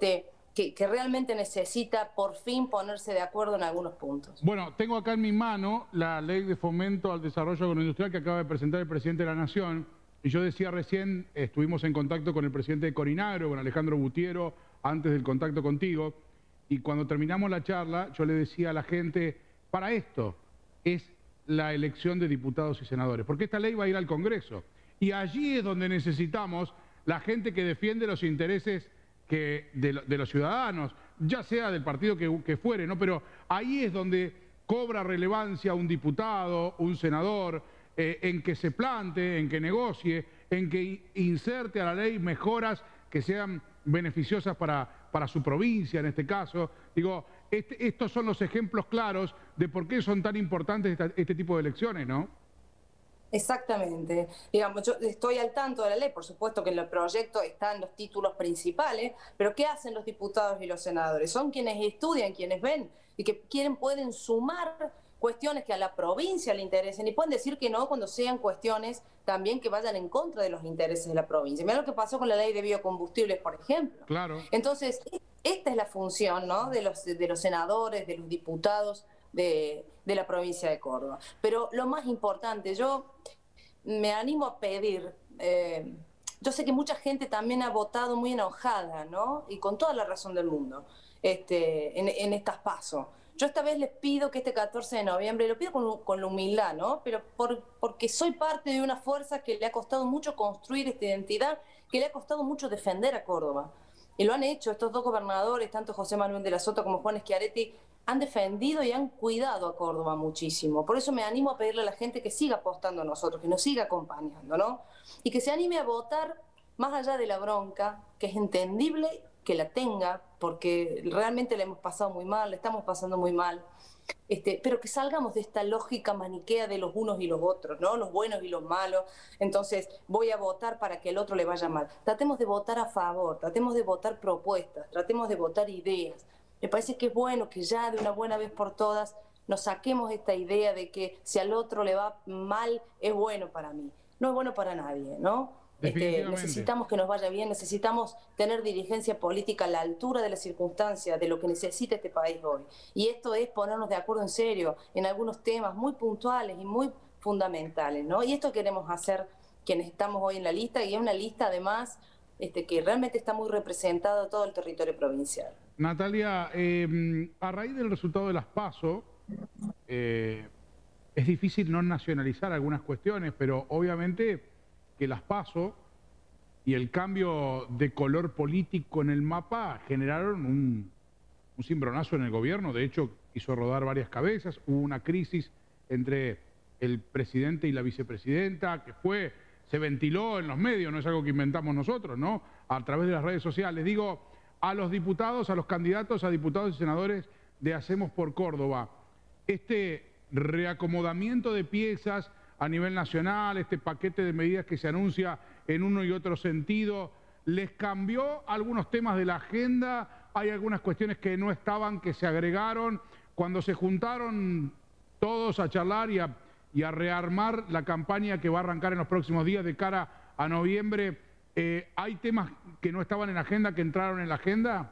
que realmente necesita por fin ponerse de acuerdo en algunos puntos. Bueno, tengo acá en mi mano la Ley de Fomento al Desarrollo Agroindustrial que acaba de presentar el presidente de la Nación. Y yo decía recién, estuvimos en contacto con el presidente de Corinagro, con Alejandro Gutiero, antes del contacto contigo. Y cuando terminamos la charla, yo le decía a la gente, para esto es la elección de diputados y senadores, porque esta ley va a ir al Congreso. Y allí es donde necesitamos la gente que defiende los intereses de los ciudadanos, ya sea del partido que fuere, ¿no? Pero ahí es donde cobra relevancia un diputado, un senador, en que se plante, en que negocie, en que inserte a la ley mejoras que sean beneficiosas para su provincia, en este caso. Digo, estos son los ejemplos claros de por qué son tan importantes este tipo de elecciones, ¿no? Exactamente. Digamos, yo estoy al tanto de la ley, por supuesto que en el proyecto están los títulos principales, pero ¿qué hacen los diputados y los senadores? Son quienes estudian, quienes ven y que pueden sumar cuestiones que a la provincia le interesen y pueden decir que no cuando sean cuestiones también que vayan en contra de los intereses de la provincia. Mira lo que pasó con la ley de biocombustibles, por ejemplo. Claro. Entonces, esta es la función, ¿no?, de los senadores, de los diputados de la provincia de Córdoba. Pero lo más importante, yo me animo a pedir, yo sé que mucha gente también ha votado muy enojada, ¿no?, y con toda la razón del mundo, en estas PASO. Yo esta vez les pido que este 14 de noviembre, y lo pido con la humildad, ¿no?, pero porque soy parte de una fuerza que le ha costado mucho construir esta identidad, que le ha costado mucho defender a Córdoba. Y lo han hecho estos dos gobernadores, tanto José Manuel de la Sota como Juan Schiaretti, han defendido y han cuidado a Córdoba muchísimo. Por eso me animo a pedirle a la gente que siga apostando a nosotros, que nos siga acompañando, ¿no? Y que se anime a votar más allá de la bronca, que es entendible que la tenga, porque realmente la hemos pasado muy mal, la estamos pasando muy mal. Pero que salgamos de esta lógica maniquea de los unos y los otros, ¿no? Los buenos y los malos. Entonces, voy a votar para que el otro le vaya mal. Tratemos de votar a favor, tratemos de votar propuestas, tratemos de votar ideas. Me parece que es bueno que ya de una buena vez por todas nos saquemos esta idea de que si al otro le va mal, es bueno para mí. No es bueno para nadie, ¿no? Necesitamos que nos vaya bien, necesitamos tener dirigencia política a la altura de las circunstancias, de lo que necesita este país hoy. Y esto es ponernos de acuerdo en serio en algunos temas muy puntuales y muy fundamentales, ¿no? Y esto queremos hacer quienes estamos hoy en la lista, y es una lista además que realmente está muy representada en todo el territorio provincial. Natalia, a raíz del resultado de las PASO, es difícil no nacionalizar algunas cuestiones, pero obviamente que las PASO y el cambio de color político en el mapa generaron un cimbronazo en el gobierno. De hecho, hizo rodar varias cabezas. Hubo una crisis entre el presidente y la vicepresidenta que se ventiló en los medios, no es algo que inventamos nosotros, ¿no? A través de las redes sociales. Digo, a los diputados, a los candidatos a diputados y senadores de Hacemos por Córdoba, este reacomodamiento de piezas a nivel nacional, este paquete de medidas que se anuncia en uno y otro sentido, ¿les cambió algunos temas de la agenda? ¿Hay algunas cuestiones que no estaban, que se agregaron? Cuando se juntaron todos a charlar y a rearmar la campaña que va a arrancar en los próximos días de cara a noviembre, ¿hay temas que no estaban en la agenda, que entraron en la agenda?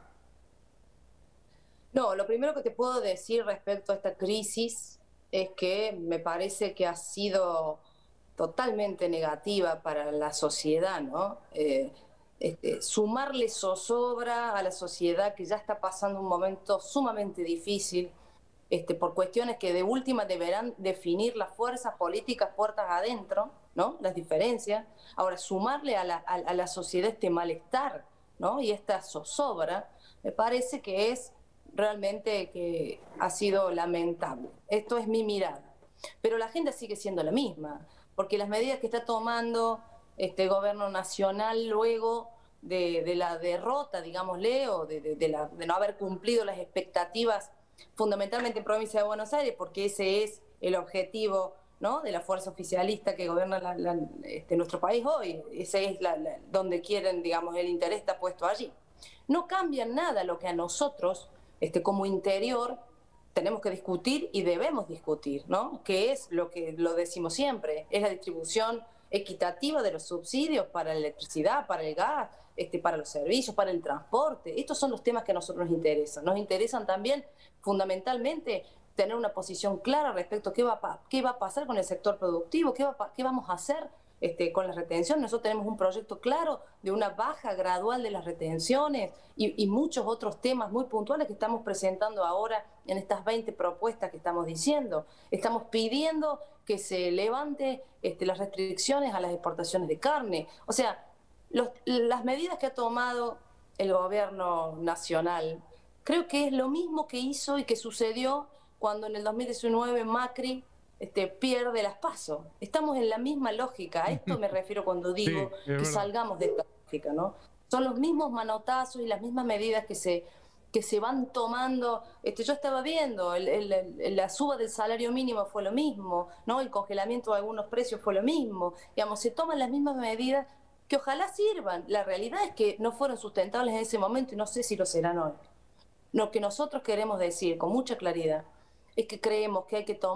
No, lo primero que te puedo decir respecto a esta crisis es que me parece que ha sido totalmente negativa para la sociedad, ¿no? Sumarle zozobra a la sociedad que ya está pasando un momento sumamente difícil, por cuestiones que de última deberán definir las fuerzas políticas puertas adentro, ¿no? Las diferencias. Ahora, sumarle a la sociedad este malestar, ¿no? Y esta zozobra, me parece que es realmente que ha sido lamentable. Esto es mi mirada. Pero la agenda sigue siendo la misma, porque las medidas que está tomando este gobierno nacional luego de la derrota, digámosle, o de no haber cumplido las expectativas fundamentalmente en provincia de Buenos Aires, porque ese es el objetivo, ¿no?, de la fuerza oficialista que gobierna nuestro país hoy. Ese es donde quieren, digamos, el interés está puesto allí. No cambia nada lo que a nosotros, como interior, tenemos que discutir y debemos discutir, ¿no? Que es lo que lo decimos siempre, es la distribución equitativa de los subsidios para la electricidad, para el gas, para los servicios, para el transporte. Estos son los temas que a nosotros nos interesan. Nos interesan también, fundamentalmente, tener una posición clara respecto a qué va a pasar con el sector productivo, qué vamos a hacer con la retención. Nosotros tenemos un proyecto claro de una baja gradual de las retenciones y muchos otros temas muy puntuales que estamos presentando ahora en estas 20 propuestas que estamos diciendo. Estamos pidiendo que se levante las restricciones a las exportaciones de carne. O sea, las medidas que ha tomado el gobierno nacional, creo que es lo mismo que hizo y que sucedió cuando en el 2019 Macri pierde las PASO. Estamos en la misma lógica. A esto me refiero cuando digo que salgamos de esta lógica, ¿no? Son los mismos manotazos y las mismas medidas que se van tomando. Yo estaba viendo, la suba del salario mínimo fue lo mismo, ¿no? El congelamiento de algunos precios fue lo mismo. Digamos, se toman las mismas medidas que ojalá sirvan. La realidad es que no fueron sustentables en ese momento y no sé si lo serán hoy. Lo que nosotros queremos decir con mucha claridad es que creemos que hay que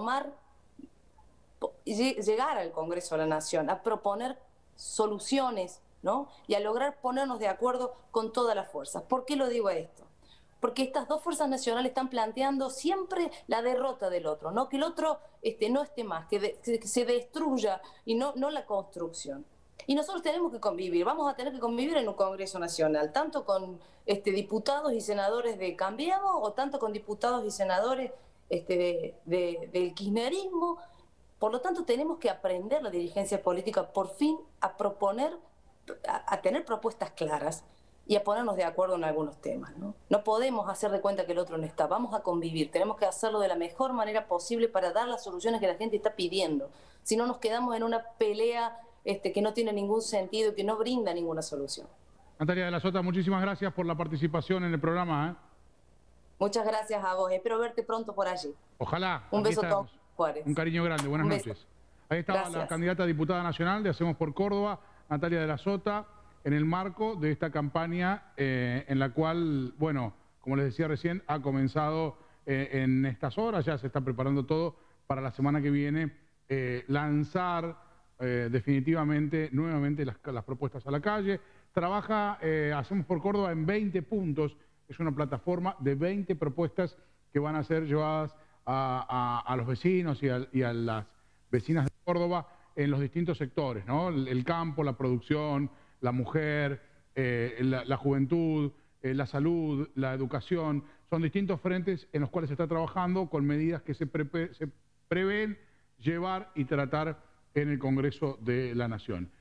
llegar al Congreso de la Nación a proponer soluciones, ¿no? Y a lograr ponernos de acuerdo con todas las fuerzas. ¿Por qué lo digo esto? Porque estas dos fuerzas nacionales están planteando siempre la derrota del otro, ¿no? Que el otro no esté más, que se destruya y no la construcción. Y nosotros tenemos que convivir, vamos a tener que convivir en un Congreso Nacional, tanto con diputados y senadores de Cambiemos o tanto con diputados y senadores del kirchnerismo. Por lo tanto, tenemos que aprender la dirigencia política por fin a proponer, a tener propuestas claras y a ponernos de acuerdo en algunos temas, ¿no? No podemos hacer de cuenta que el otro no está, vamos a convivir, tenemos que hacerlo de la mejor manera posible para dar las soluciones que la gente está pidiendo. Si no, nos quedamos en una pelea que no tiene ningún sentido y que no brinda ninguna solución. Natalia de la Sota, muchísimas gracias por la participación en el programa. Muchas gracias a vos, espero verte pronto por allí. Ojalá. Un beso a todos, Juárez. Un cariño grande, buenas noches. Ahí estaba la candidata a diputada nacional de Hacemos por Córdoba, Natalia de la Sota, en el marco de esta campaña en la cual, bueno, como les decía recién, ha comenzado en estas horas, ya se está preparando todo para la semana que viene lanzar definitivamente, nuevamente las propuestas a la calle. Trabaja Hacemos por Córdoba en 20 puntos, es una plataforma de 20 propuestas que van a ser llevadas a los vecinos y a las vecinas de Córdoba en los distintos sectores, ¿no? El campo, la producción, la mujer, la juventud, la salud, la educación. Son distintos frentes en los cuales se está trabajando con medidas que se prevén llevar y tratar en el Congreso de la Nación.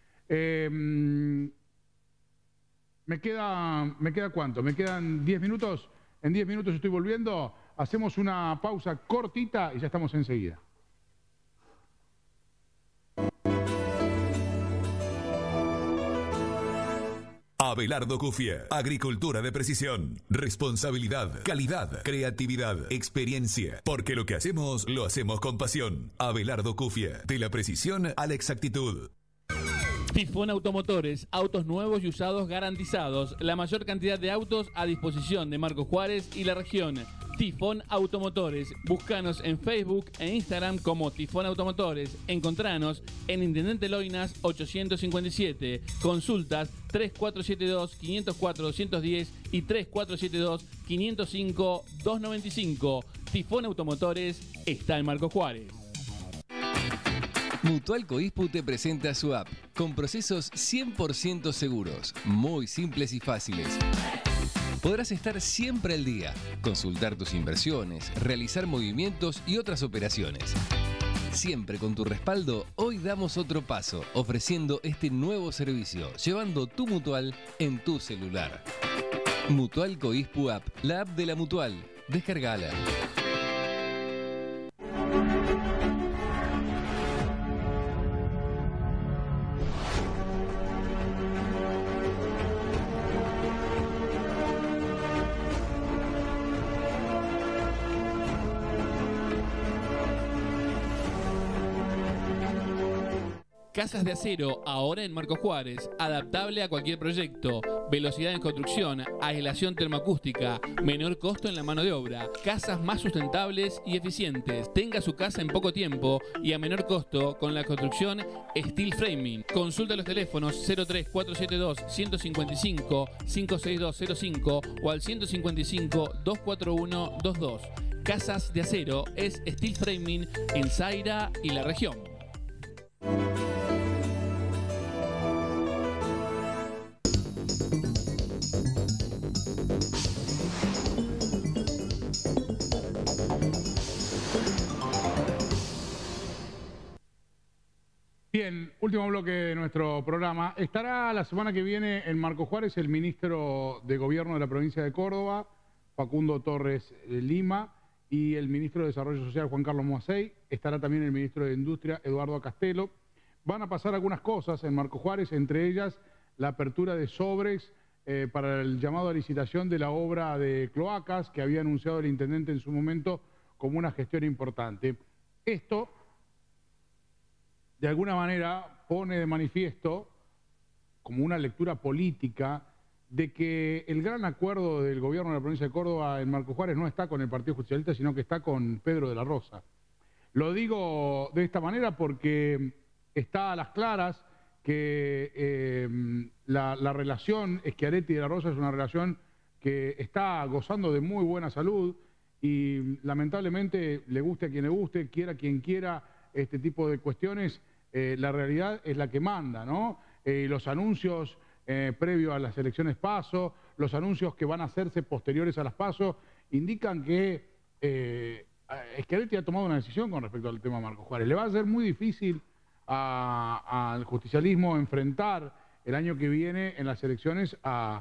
¿Me queda cuánto? ¿Me quedan 10 minutos? En 10 minutos estoy volviendo. Hacemos una pausa cortita y ya estamos enseguida. Abelardo Cufia, agricultura de precisión, responsabilidad, calidad, creatividad, experiencia, porque lo que hacemos, lo hacemos con pasión. Abelardo Cufia, de la precisión a la exactitud. Tifón Automotores, autos nuevos y usados garantizados, la mayor cantidad de autos a disposición de Marcos Juárez y la región. Tifón Automotores, búscanos en Facebook e Instagram como Tifón Automotores, encontranos en Intendente Loinas 857, consultas 3472-504-210 y 3472-505-295. Tifón Automotores está en Marcos Juárez. Mutual Coispu te presenta su app, con procesos 100% seguros, muy simples y fáciles. Podrás estar siempre al día, consultar tus inversiones, realizar movimientos y otras operaciones. Siempre con tu respaldo, hoy damos otro paso, ofreciendo este nuevo servicio, llevando tu Mutual en tu celular. Mutual Coispu App, la app de la Mutual. Descargala. Casas de acero, ahora en Marcos Juárez, adaptable a cualquier proyecto, velocidad en construcción, aislación termoacústica, menor costo en la mano de obra, casas más sustentables y eficientes. Tenga su casa en poco tiempo y a menor costo con la construcción Steel Framing. Consulta los teléfonos 03472-155-56205 o al 155-24122. Casas de acero es Steel Framing en Zaira y la región. Bien, último bloque de nuestro programa. Estará la semana que viene en Marcos Juárez el ministro de Gobierno de la provincia de Córdoba, Facundo Torres Lima, y el ministro de Desarrollo Social, Juan Carlos Moacey. Estará también el ministro de Industria, Eduardo Castelo. Van a pasar algunas cosas en Marcos Juárez, entre ellas la apertura de sobres para el llamado a licitación de la obra de cloacas que había anunciado el intendente en su momento como una gestión importante. Esto, de alguna manera, pone de manifiesto, como una lectura política, de que el gran acuerdo del gobierno de la provincia de Córdoba en Marcos Juárez no está con el Partido Justicialista, sino que está con Pedro de la Rosa. Lo digo de esta manera porque está a las claras que la relación Schiaretti de la Rosa es una relación que está gozando de muy buena salud y lamentablemente, le guste a quien le guste, quiera quien quiera, este tipo de cuestiones, la realidad es la que manda, ¿no? Los anuncios previo a las elecciones PASO, los anuncios que van a hacerse posteriores a las PASO, indican que Schiaretti ha tomado una decisión con respecto al tema Marcos Juárez. Le va a ser muy difícil al justicialismo enfrentar el año que viene en las elecciones a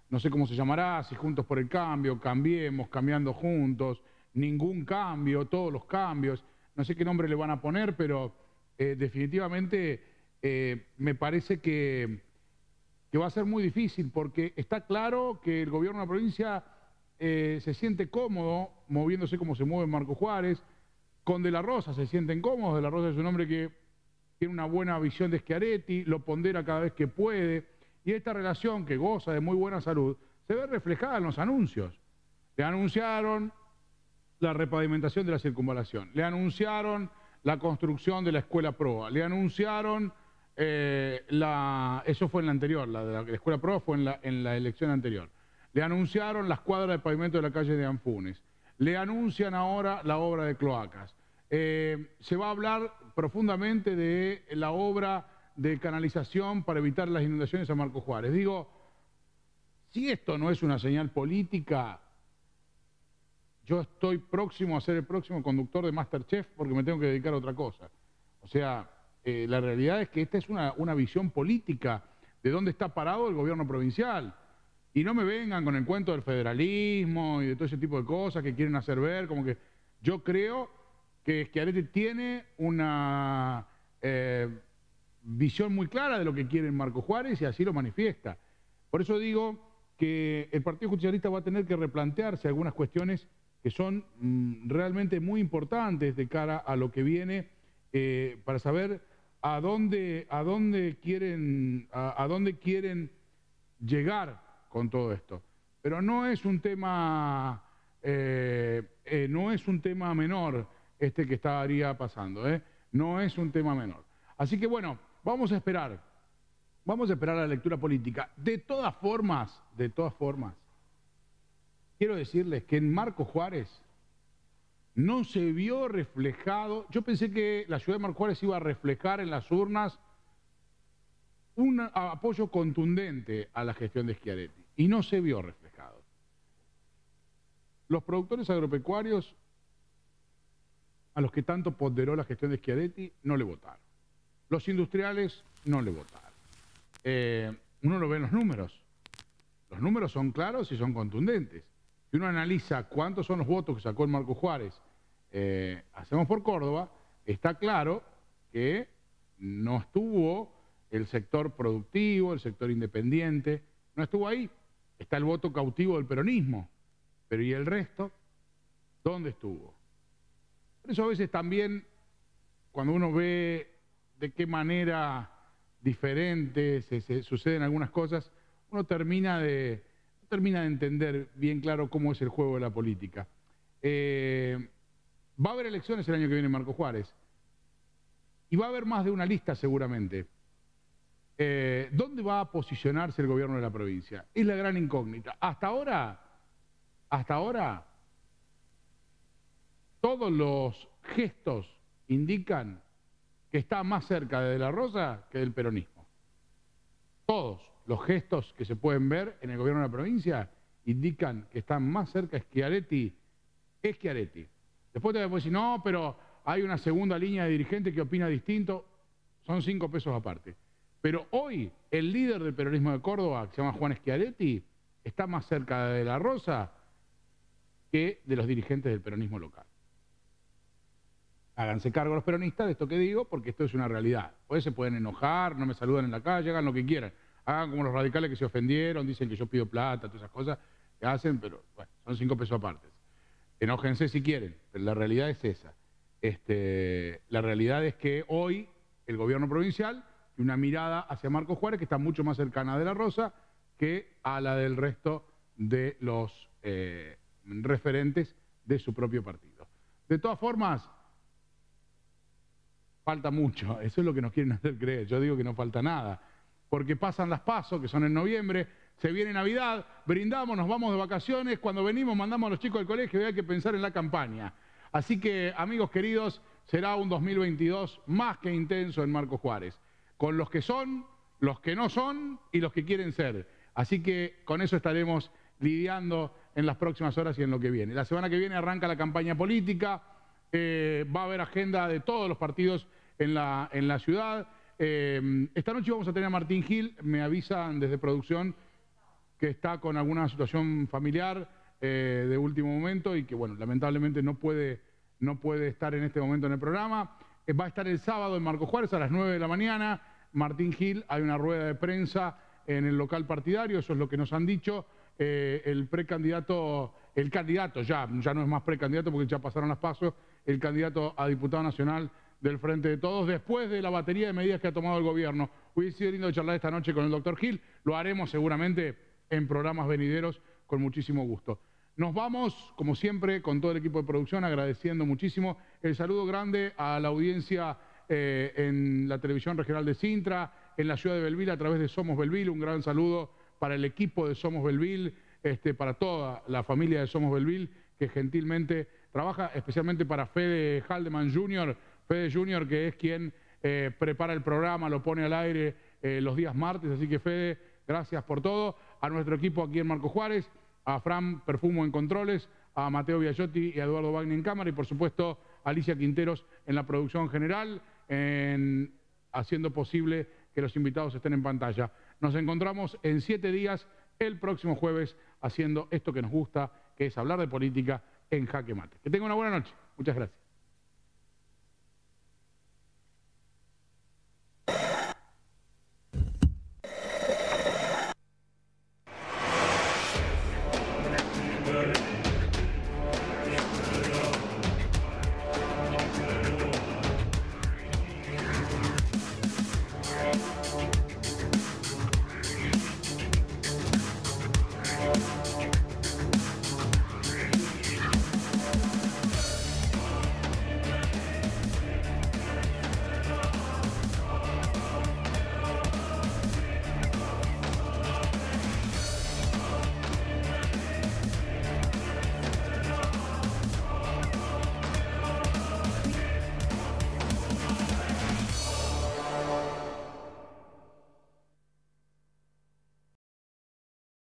no sé cómo se llamará, si Juntos por el Cambio, Cambiemos, Cambiando Juntos, Ningún Cambio, Todos los Cambios, no sé qué nombre le van a poner, pero definitivamente me parece que va a ser muy difícil, porque está claro que el gobierno de la provincia se siente cómodo moviéndose como se mueve Marco Juárez, con De la Rosa se sienten cómodos. De la Rosa es un hombre que tiene una buena visión de Schiaretti, lo pondera cada vez que puede, y esta relación que goza de muy buena salud se ve reflejada en los anuncios. Le anunciaron la repavimentación de la circunvalación, le anunciaron la construcción de la escuela Proa, le anunciaron, eso fue en la anterior, la de la escuela Proa fue en la elección anterior, le anunciaron las cuadras de pavimento de la calle de Anfunes, le anuncian ahora la obra de cloacas. Se va a hablar profundamente de la obra de canalización para evitar las inundaciones a Marco Juárez. Digo, si esto no es una señal política, yo estoy próximo a ser el próximo conductor de MasterChef porque me tengo que dedicar a otra cosa. O sea, la realidad es que esta es una visión política de dónde está parado el gobierno provincial. Y no me vengan con el cuento del federalismo y de todo ese tipo de cosas que quieren hacer ver, como que yo creo que Schiaretti tiene una visión muy clara de lo que quiere Marco Juárez y así lo manifiesta. Por eso digo que el Partido Justicialista va a tener que replantearse algunas cuestiones que son realmente muy importantes de cara a lo que viene, para saber a dónde quieren llegar con todo esto. Pero no es un tema menor este que estaría pasando, no es un tema menor. Así que bueno, vamos a esperar la lectura política. De todas formas, quiero decirles que en Marco Juárez no se vio reflejado. Yo pensé que la ciudad de Marco Juárez iba a reflejar en las urnas un apoyo contundente a la gestión de Schiaretti y no se vio reflejado. Los productores agropecuarios, a los que tanto ponderó la gestión de Schiaretti, no le votaron. Los industriales no le votaron. Uno lo ve en los números. Los números son claros y son contundentes. Si uno analiza cuántos son los votos que sacó el Marco Juárez, Hacemos por Córdoba, está claro que no estuvo el sector productivo, el sector independiente, no estuvo ahí. Está el voto cautivo del peronismo. Pero ¿y el resto? ¿Dónde estuvo? Por eso a veces también, cuando uno ve de qué manera diferente se suceden algunas cosas, uno termina de entender bien claro cómo es el juego de la política. Va a haber elecciones el año que viene en Marco Juárez. Y va a haber más de una lista seguramente. ¿Dónde va a posicionarse el gobierno de la provincia? Es la gran incógnita. Hasta ahora, todos los gestos indican que está más cerca de la Rosa que del peronismo. Todos los gestos que se pueden ver en el gobierno de la provincia indican que están más cerca de Schiaretti. Es Schiaretti. Después te voy a decir, no, pero hay una segunda línea de dirigente que opina distinto. Son 5 pesos aparte. Pero hoy el líder del peronismo de Córdoba, que se llama Juan Schiaretti, está más cerca de la Rosa que de los dirigentes del peronismo local. Háganse cargo los peronistas de esto que digo, porque esto es una realidad. Pues se pueden enojar, no me saludan en la calle, hagan lo que quieran. Hagan como los radicales que se ofendieron, dicen que yo pido plata, todas esas cosas que hacen, pero bueno, son 5 pesos aparte. Enójense si quieren, pero la realidad es esa. La realidad es que hoy el gobierno provincial tiene una mirada hacia Marco Juárez que está mucho más cercana de la Rosa que a la del resto de los referentes de su propio partido. De todas formas, falta mucho, eso es lo que nos quieren hacer creer. Yo digo que no falta nada, porque pasan las PASO, que son en noviembre, se viene Navidad, brindamos, nos vamos de vacaciones, cuando venimos mandamos a los chicos del colegio y hay que pensar en la campaña. Así que, amigos queridos, será un 2022 más que intenso en Marco Juárez, con los que son, los que no son y los que quieren ser. Así que con eso estaremos lidiando en las próximas horas y en lo que viene. La semana que viene arranca la campaña política, va a haber agenda de todos los partidos en la ciudad. Esta noche vamos a tener a Martín Gil, me avisan desde producción. que está con alguna situación familiar de último momento y que, bueno, lamentablemente no puede estar en este momento en el programa. Va a estar el sábado en Marcos Juárez a las 9 de la mañana. Martín Gil, hay una rueda de prensa en el local partidario, eso es lo que nos han dicho. El candidato ya no es más precandidato porque ya pasaron las PASO, el candidato a diputado nacional del Frente de Todos, después de la batería de medidas que ha tomado el gobierno. Hubiese sido lindo charlar esta noche con el doctor Gil, lo haremos seguramente en programas venideros con muchísimo gusto. Nos vamos, como siempre, con todo el equipo de producción, agradeciendo muchísimo. El saludo grande a la audiencia en la televisión regional de Sintra, en la ciudad de Belville, a través de Somos Belville. Un gran saludo para el equipo de Somos Belville, para toda la familia de Somos Belville, que gentilmente trabaja, especialmente para Fede Haldeman Jr., Fede Jr., que es quien prepara el programa, lo pone al aire los días martes. Así que, Fede, gracias por todo. A nuestro equipo aquí en Marcos Juárez, a Fran Perfumo en controles, a Mateo Biagiotti y a Eduardo Wagner en cámara, y por supuesto a Alicia Quinteros en la producción general, haciendo posible que los invitados estén en pantalla. Nos encontramos en 7 días, el próximo jueves, haciendo esto que nos gusta, que es hablar de política en Jaque Mate. Que tenga una buena noche. Muchas gracias.